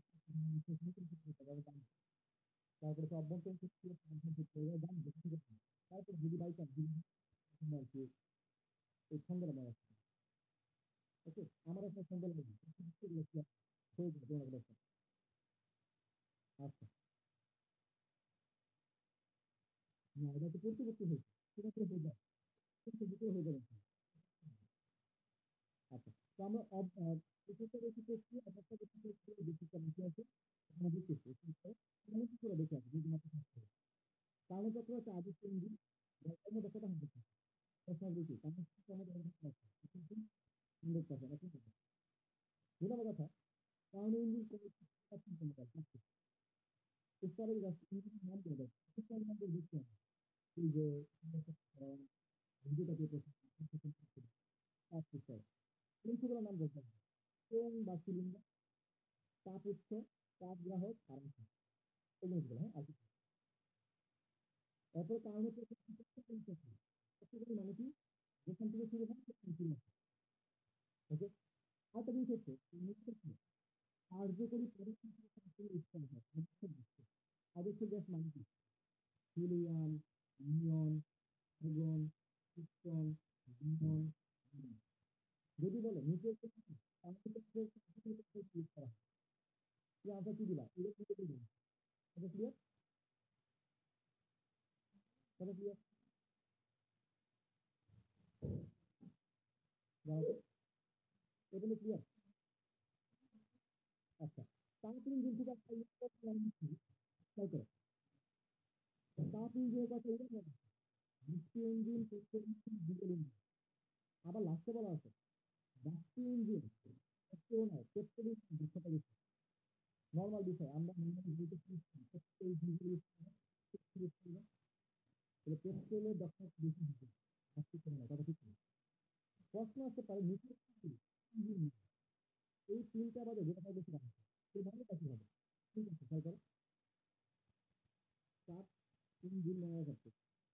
তারপরে তো অভ্যন্তরীণ শক্তি, জানবে ঠিক আছে। তারপর যদি বাই চান্স আর কি এই ছন্দটা মনে রাখবে। ওকে, আমার একটা ছন্দ লাগবে হয়ে যাবে তোমার কাছে। আচ্ছা, না এটা তো পড়তে পড়তে হয়েছে, ঠিক আছে হয়ে যায়, ভিতরে হয়ে যাবে। আচ্ছা, তো আমরা এক্ষেত্রে বেশি করছি, অপেক্ষা বেশি করছি, বেশি কেমন আছে আমাদের কিছু অনেক কিছু করে দেখে আছে যদি মাত্র থাকতে হবে। তাহলে চক্র হচ্ছে আদি ইঞ্জিন, দেখাটা হবে বেশি কারণ আমাদের সুন্দর কথা নাকি বুঝলাম কথা। কারণ ইঞ্জিন করে স্তরে ইঞ্জিনের নাম দিয়ে দেয়, নাম দিয়ে দেখতে হবে এই যে ভিডিওটা দিয়ে এইগুলোর নাম বলতে হবে কোন বা সিলিন্ডার, তাপ উৎস, তাপ গ্রাহক আর এই জিনিসগুলো। হ্যাঁ, আর কিছু এরপরে কারণ হচ্ছে মানে কি যেখান থেকে শুরু হয় সেখান থেকে শুরু হয়। ওকে, আরেকটা জিনিস হচ্ছে কার্যকরী পরীক্ষা উৎপন্ন হয় আদর্শ গ্যাস মানে কি? Helium, neon, argon, krypton, xenon. যদি বলে নিচের use করা হয়, কি আনসার কি দিবা? ইলেকট্রিক, এটা ক্লিয়ার, এটা ক্লিয়ার। এগুলো ক্লিয়ার। আচ্ছা, তারপরে কিন্তু খেয়াল করো, তারপরে যে কথা engine, petrol engine, diesel engine, আবার লাস্টে বলা আছে বাষ্পীয় ইঞ্জিন, পেট্রোল নয়, পেট্রোল ইঞ্জিন দক্ষতা বেশি। নর্মাল বিষয় আমরা নর্মালি পেট্রোল ডিজেল ইউজ করি না, তাহলে পেট্রোলের দক্ষতা বেশি হবে, বাষ্পীয় করে না, কথা ঠিক নেই। প্রশ্ন আসতে পারে নিচের ইঞ্জিন, এই তিনটা বাদে যেটা বেশি দাম সেই ভাবে কাছে হবে। ঠিক আছে, খেয়াল করো, চাপ ইঞ্জিন মনে রাখতে,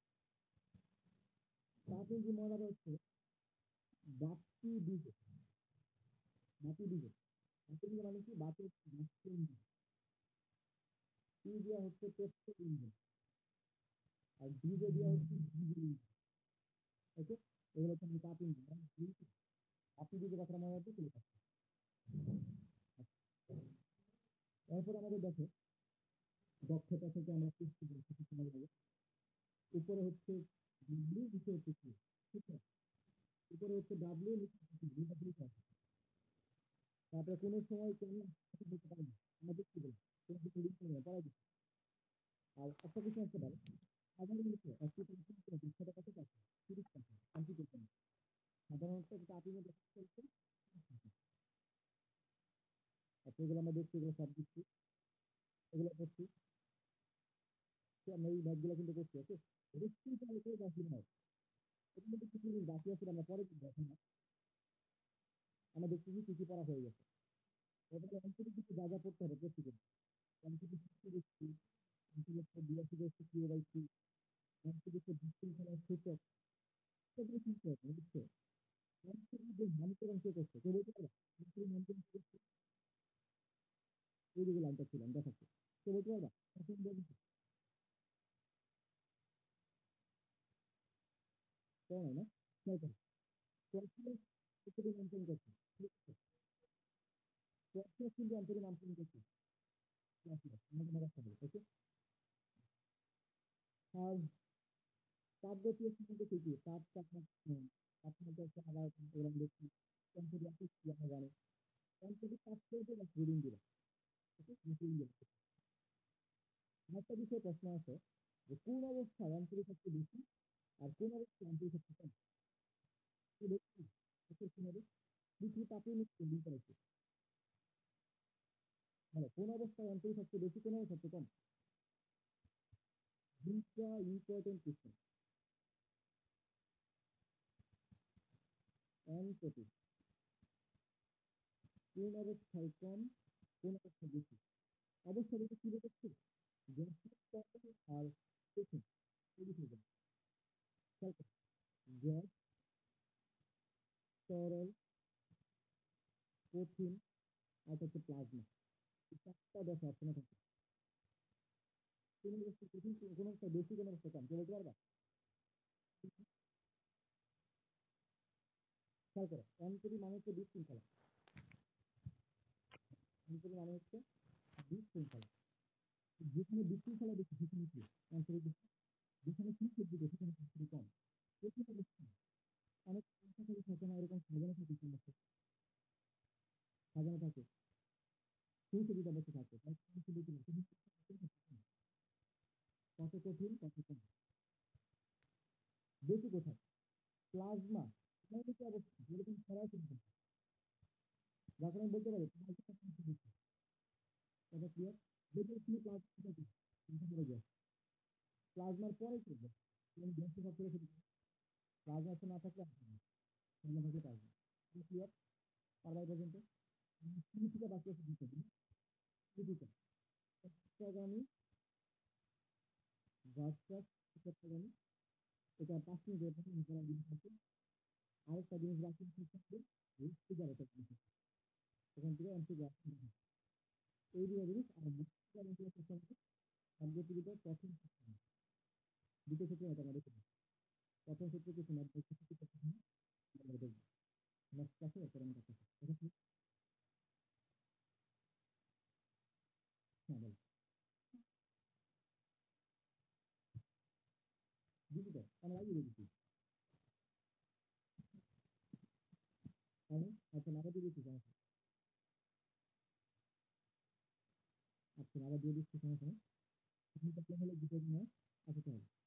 চাপ ইঞ্জিন মনে রাখা হচ্ছে বাতি ডিজেল, বাতি ডিজেল, বাতি ডিজেল মানে কি? বাতির ইঞ্জিন, কি দেওয়া হচ্ছে পেট্রোল ইঞ্জিন। আর ডিজে দেওয়া হচ্ছে ওকে, এগুলো হচ্ছে আমি তাপ ইঞ্জিন। আপনি যদি কথাটা মনে রাখবেন চলে যাচ্ছে। এরপর আমাদের দেখো দক্ষতা থেকে আমরা সৃষ্টি করি কিছু সময় আগে। উপরে হচ্ছে ডাব্লিউ, নিচে হচ্ছে কি, ঠিক আছে? উপরে হচ্ছে ডাব্লিউ, নিচে হচ্ছে কি, দুইটা জিনিস আছে। তারপরে কোনো সময় কেন বলতে পারি না, আমরা দেখতে বলি কোনো কিছু লিখতে হবে পড়াই দিচ্ছি। আর একটা কিছু আসতে পারে সাধারণ লিখে একটি দক্ষতা কত পাচ্ছে, 30%, আমি কি করতাম সাধারণত এটা আপনি দেখা চলছে। আচ্ছা, এগুলো আমরা দেখছি, এগুলো সব দিচ্ছি, এগুলো করছি, তো আমরা এই ম্যাথগুলো কিন্তু করছি। ওকে, রেস্ট্রিং চালু করে বাকি নয়, এর মধ্যে কিছু জিনিস বাকি আছে আমরা পরে কিন্তু এখন না। আমরা দেখছি কি কি পড়া হয়ে গেছে। এবারে অন্তত কিছু যা যা পড়তে হবে প্রত্যেকের অন্তত কিছু দেখছি, অন্তত বিআরসি দেখছি, কিউআইসি, অন্তত বিশৃঙ্খলার সূচক, সেগুলো শুনতে হবে বুঝছো। মানুষের মধ্যে নামকরণ কে করছে কেউ বলতে পারবে? মানুষের নামকরণ কে করছে? এইদিকে লাইনটা ছিলাম দেখাচ্ছে, কেউ বলতে পারবা? এখন বলছি তাই না, খেয়াল করো। ক্লাসিয়াস প্রত্যেকে নামকরণ করছে, ঠিক আছে? ক্লাসিয়াস কিন্তু অন্তরে নামকরণ করছে, ক্লাসিয়াস আমাদের মনে রাখতে হবে। ওকে, আর তাপ গতীয় সম্বন্ধে কি কি তাপ তাপমাত্রা হচ্ছে আবার এরকম দেখছি টেম্পারেচার কি আমরা জানি, টেম্পারেচার তাপ করবে বা রিডিং দিবে। ওকে, রিডিং দিবে। একটা বিষয়ে প্রশ্ন আছে যে কোন অবস্থায় আন্তরিক শক্তি বেশি আর কোন অবস্থায় আন্তরিক শক্তি কম, তো দেখছি কি হবে পৃথিবী তাপীয় নির্দিষ্ট করেছে। মানে কোন অবস্থায় আন্তরিক শক্তি বেশি, কোন অবস্থায় শক্তি কম। দুইটা ইম্পর্টেন্ট কোশ্চেন। এনট্রপি কোন অবস্থায় কম, কোন অবস্থায় বেশি। অবস্থা বেশি কি দেখছি গ্যাসের তরল আর কঠিন, এই বিষয়টা খেয়াল করো। গ্যাস, তরল, কঠিন, আর একটা হচ্ছে প্লাজমা। এই চারটা দশা অপশনে থাকে। কোন অবস্থা কঠিন, কোন অবস্থা বেশি, কোন অবস্থা কম, কেউ বলতে পারবা? খেয়াল করো, এনট্রপি মানে হচ্ছে বিশৃঙ্খলা, এনট্রপি মানে হচ্ছে বিশৃঙ্খলা। যেখানে বিশৃঙ্খলা বেশি সেখানে কি এনট্রপি বেশি, যেখানে কি সেখানে এনট্রপি কম। কঠিন অবস্থা অনেক সংখ্যা থেকে থাকে না, এরকম সাজানো থাকে, সমস্যা সাজানো থাকে, সুবিধা বসে থাকে, তাই সুবিধা কত কঠিন কত কম। বেশি কোথায় প্লাজমা, স্বাভাবিক অবস্থা যেরকম ছড়ায় কিন্তু, যার কারণে আমি বলতে পারি এটা ক্লিয়ার। দেখে তুমি প্লাজমা গ্যাস, প্লাজমার পরে করবে তুমি গ্যাসকে সব করে ফেলবে। প্লাজমা না থাকলে প্লাজমা থাকলে প্লাজমা, ক্লিয়ার। পারবাই পর্যন্ত সিলিপিকা বাকি আছে দুটো দিন, সিলিপিকা চট্টগ্রামী ভার্সাস চট্টগ্রামী, এটা 5 মিনিটের দিন আছে। আরেকটা জিনিস বাকি থাকবে সুগার, এটা এখান থেকে অ্যান্টিগ্রাফ এই দুটো জিনিস। আর সাবজেক্টিভিটা প্রথম দুটো ক্ষেত্রে এটা আমাদের প্রথম ক্ষেত্রে কিছু না, আমরা দেখবো নেক্সট ক্লাসে এরপর আমি কথা এটা কি। হ্যাঁ বল, দিদি তো আমরা লাগিয়ে দিচ্ছি আমি। আচ্ছা নাগা দিয়ে দিচ্ছি সমস্যা, আচ্ছা নাগা দিয়ে দিচ্ছি সমস্যা নেই। আপনি তো হলে দিতে না, আচ্ছা তাহলে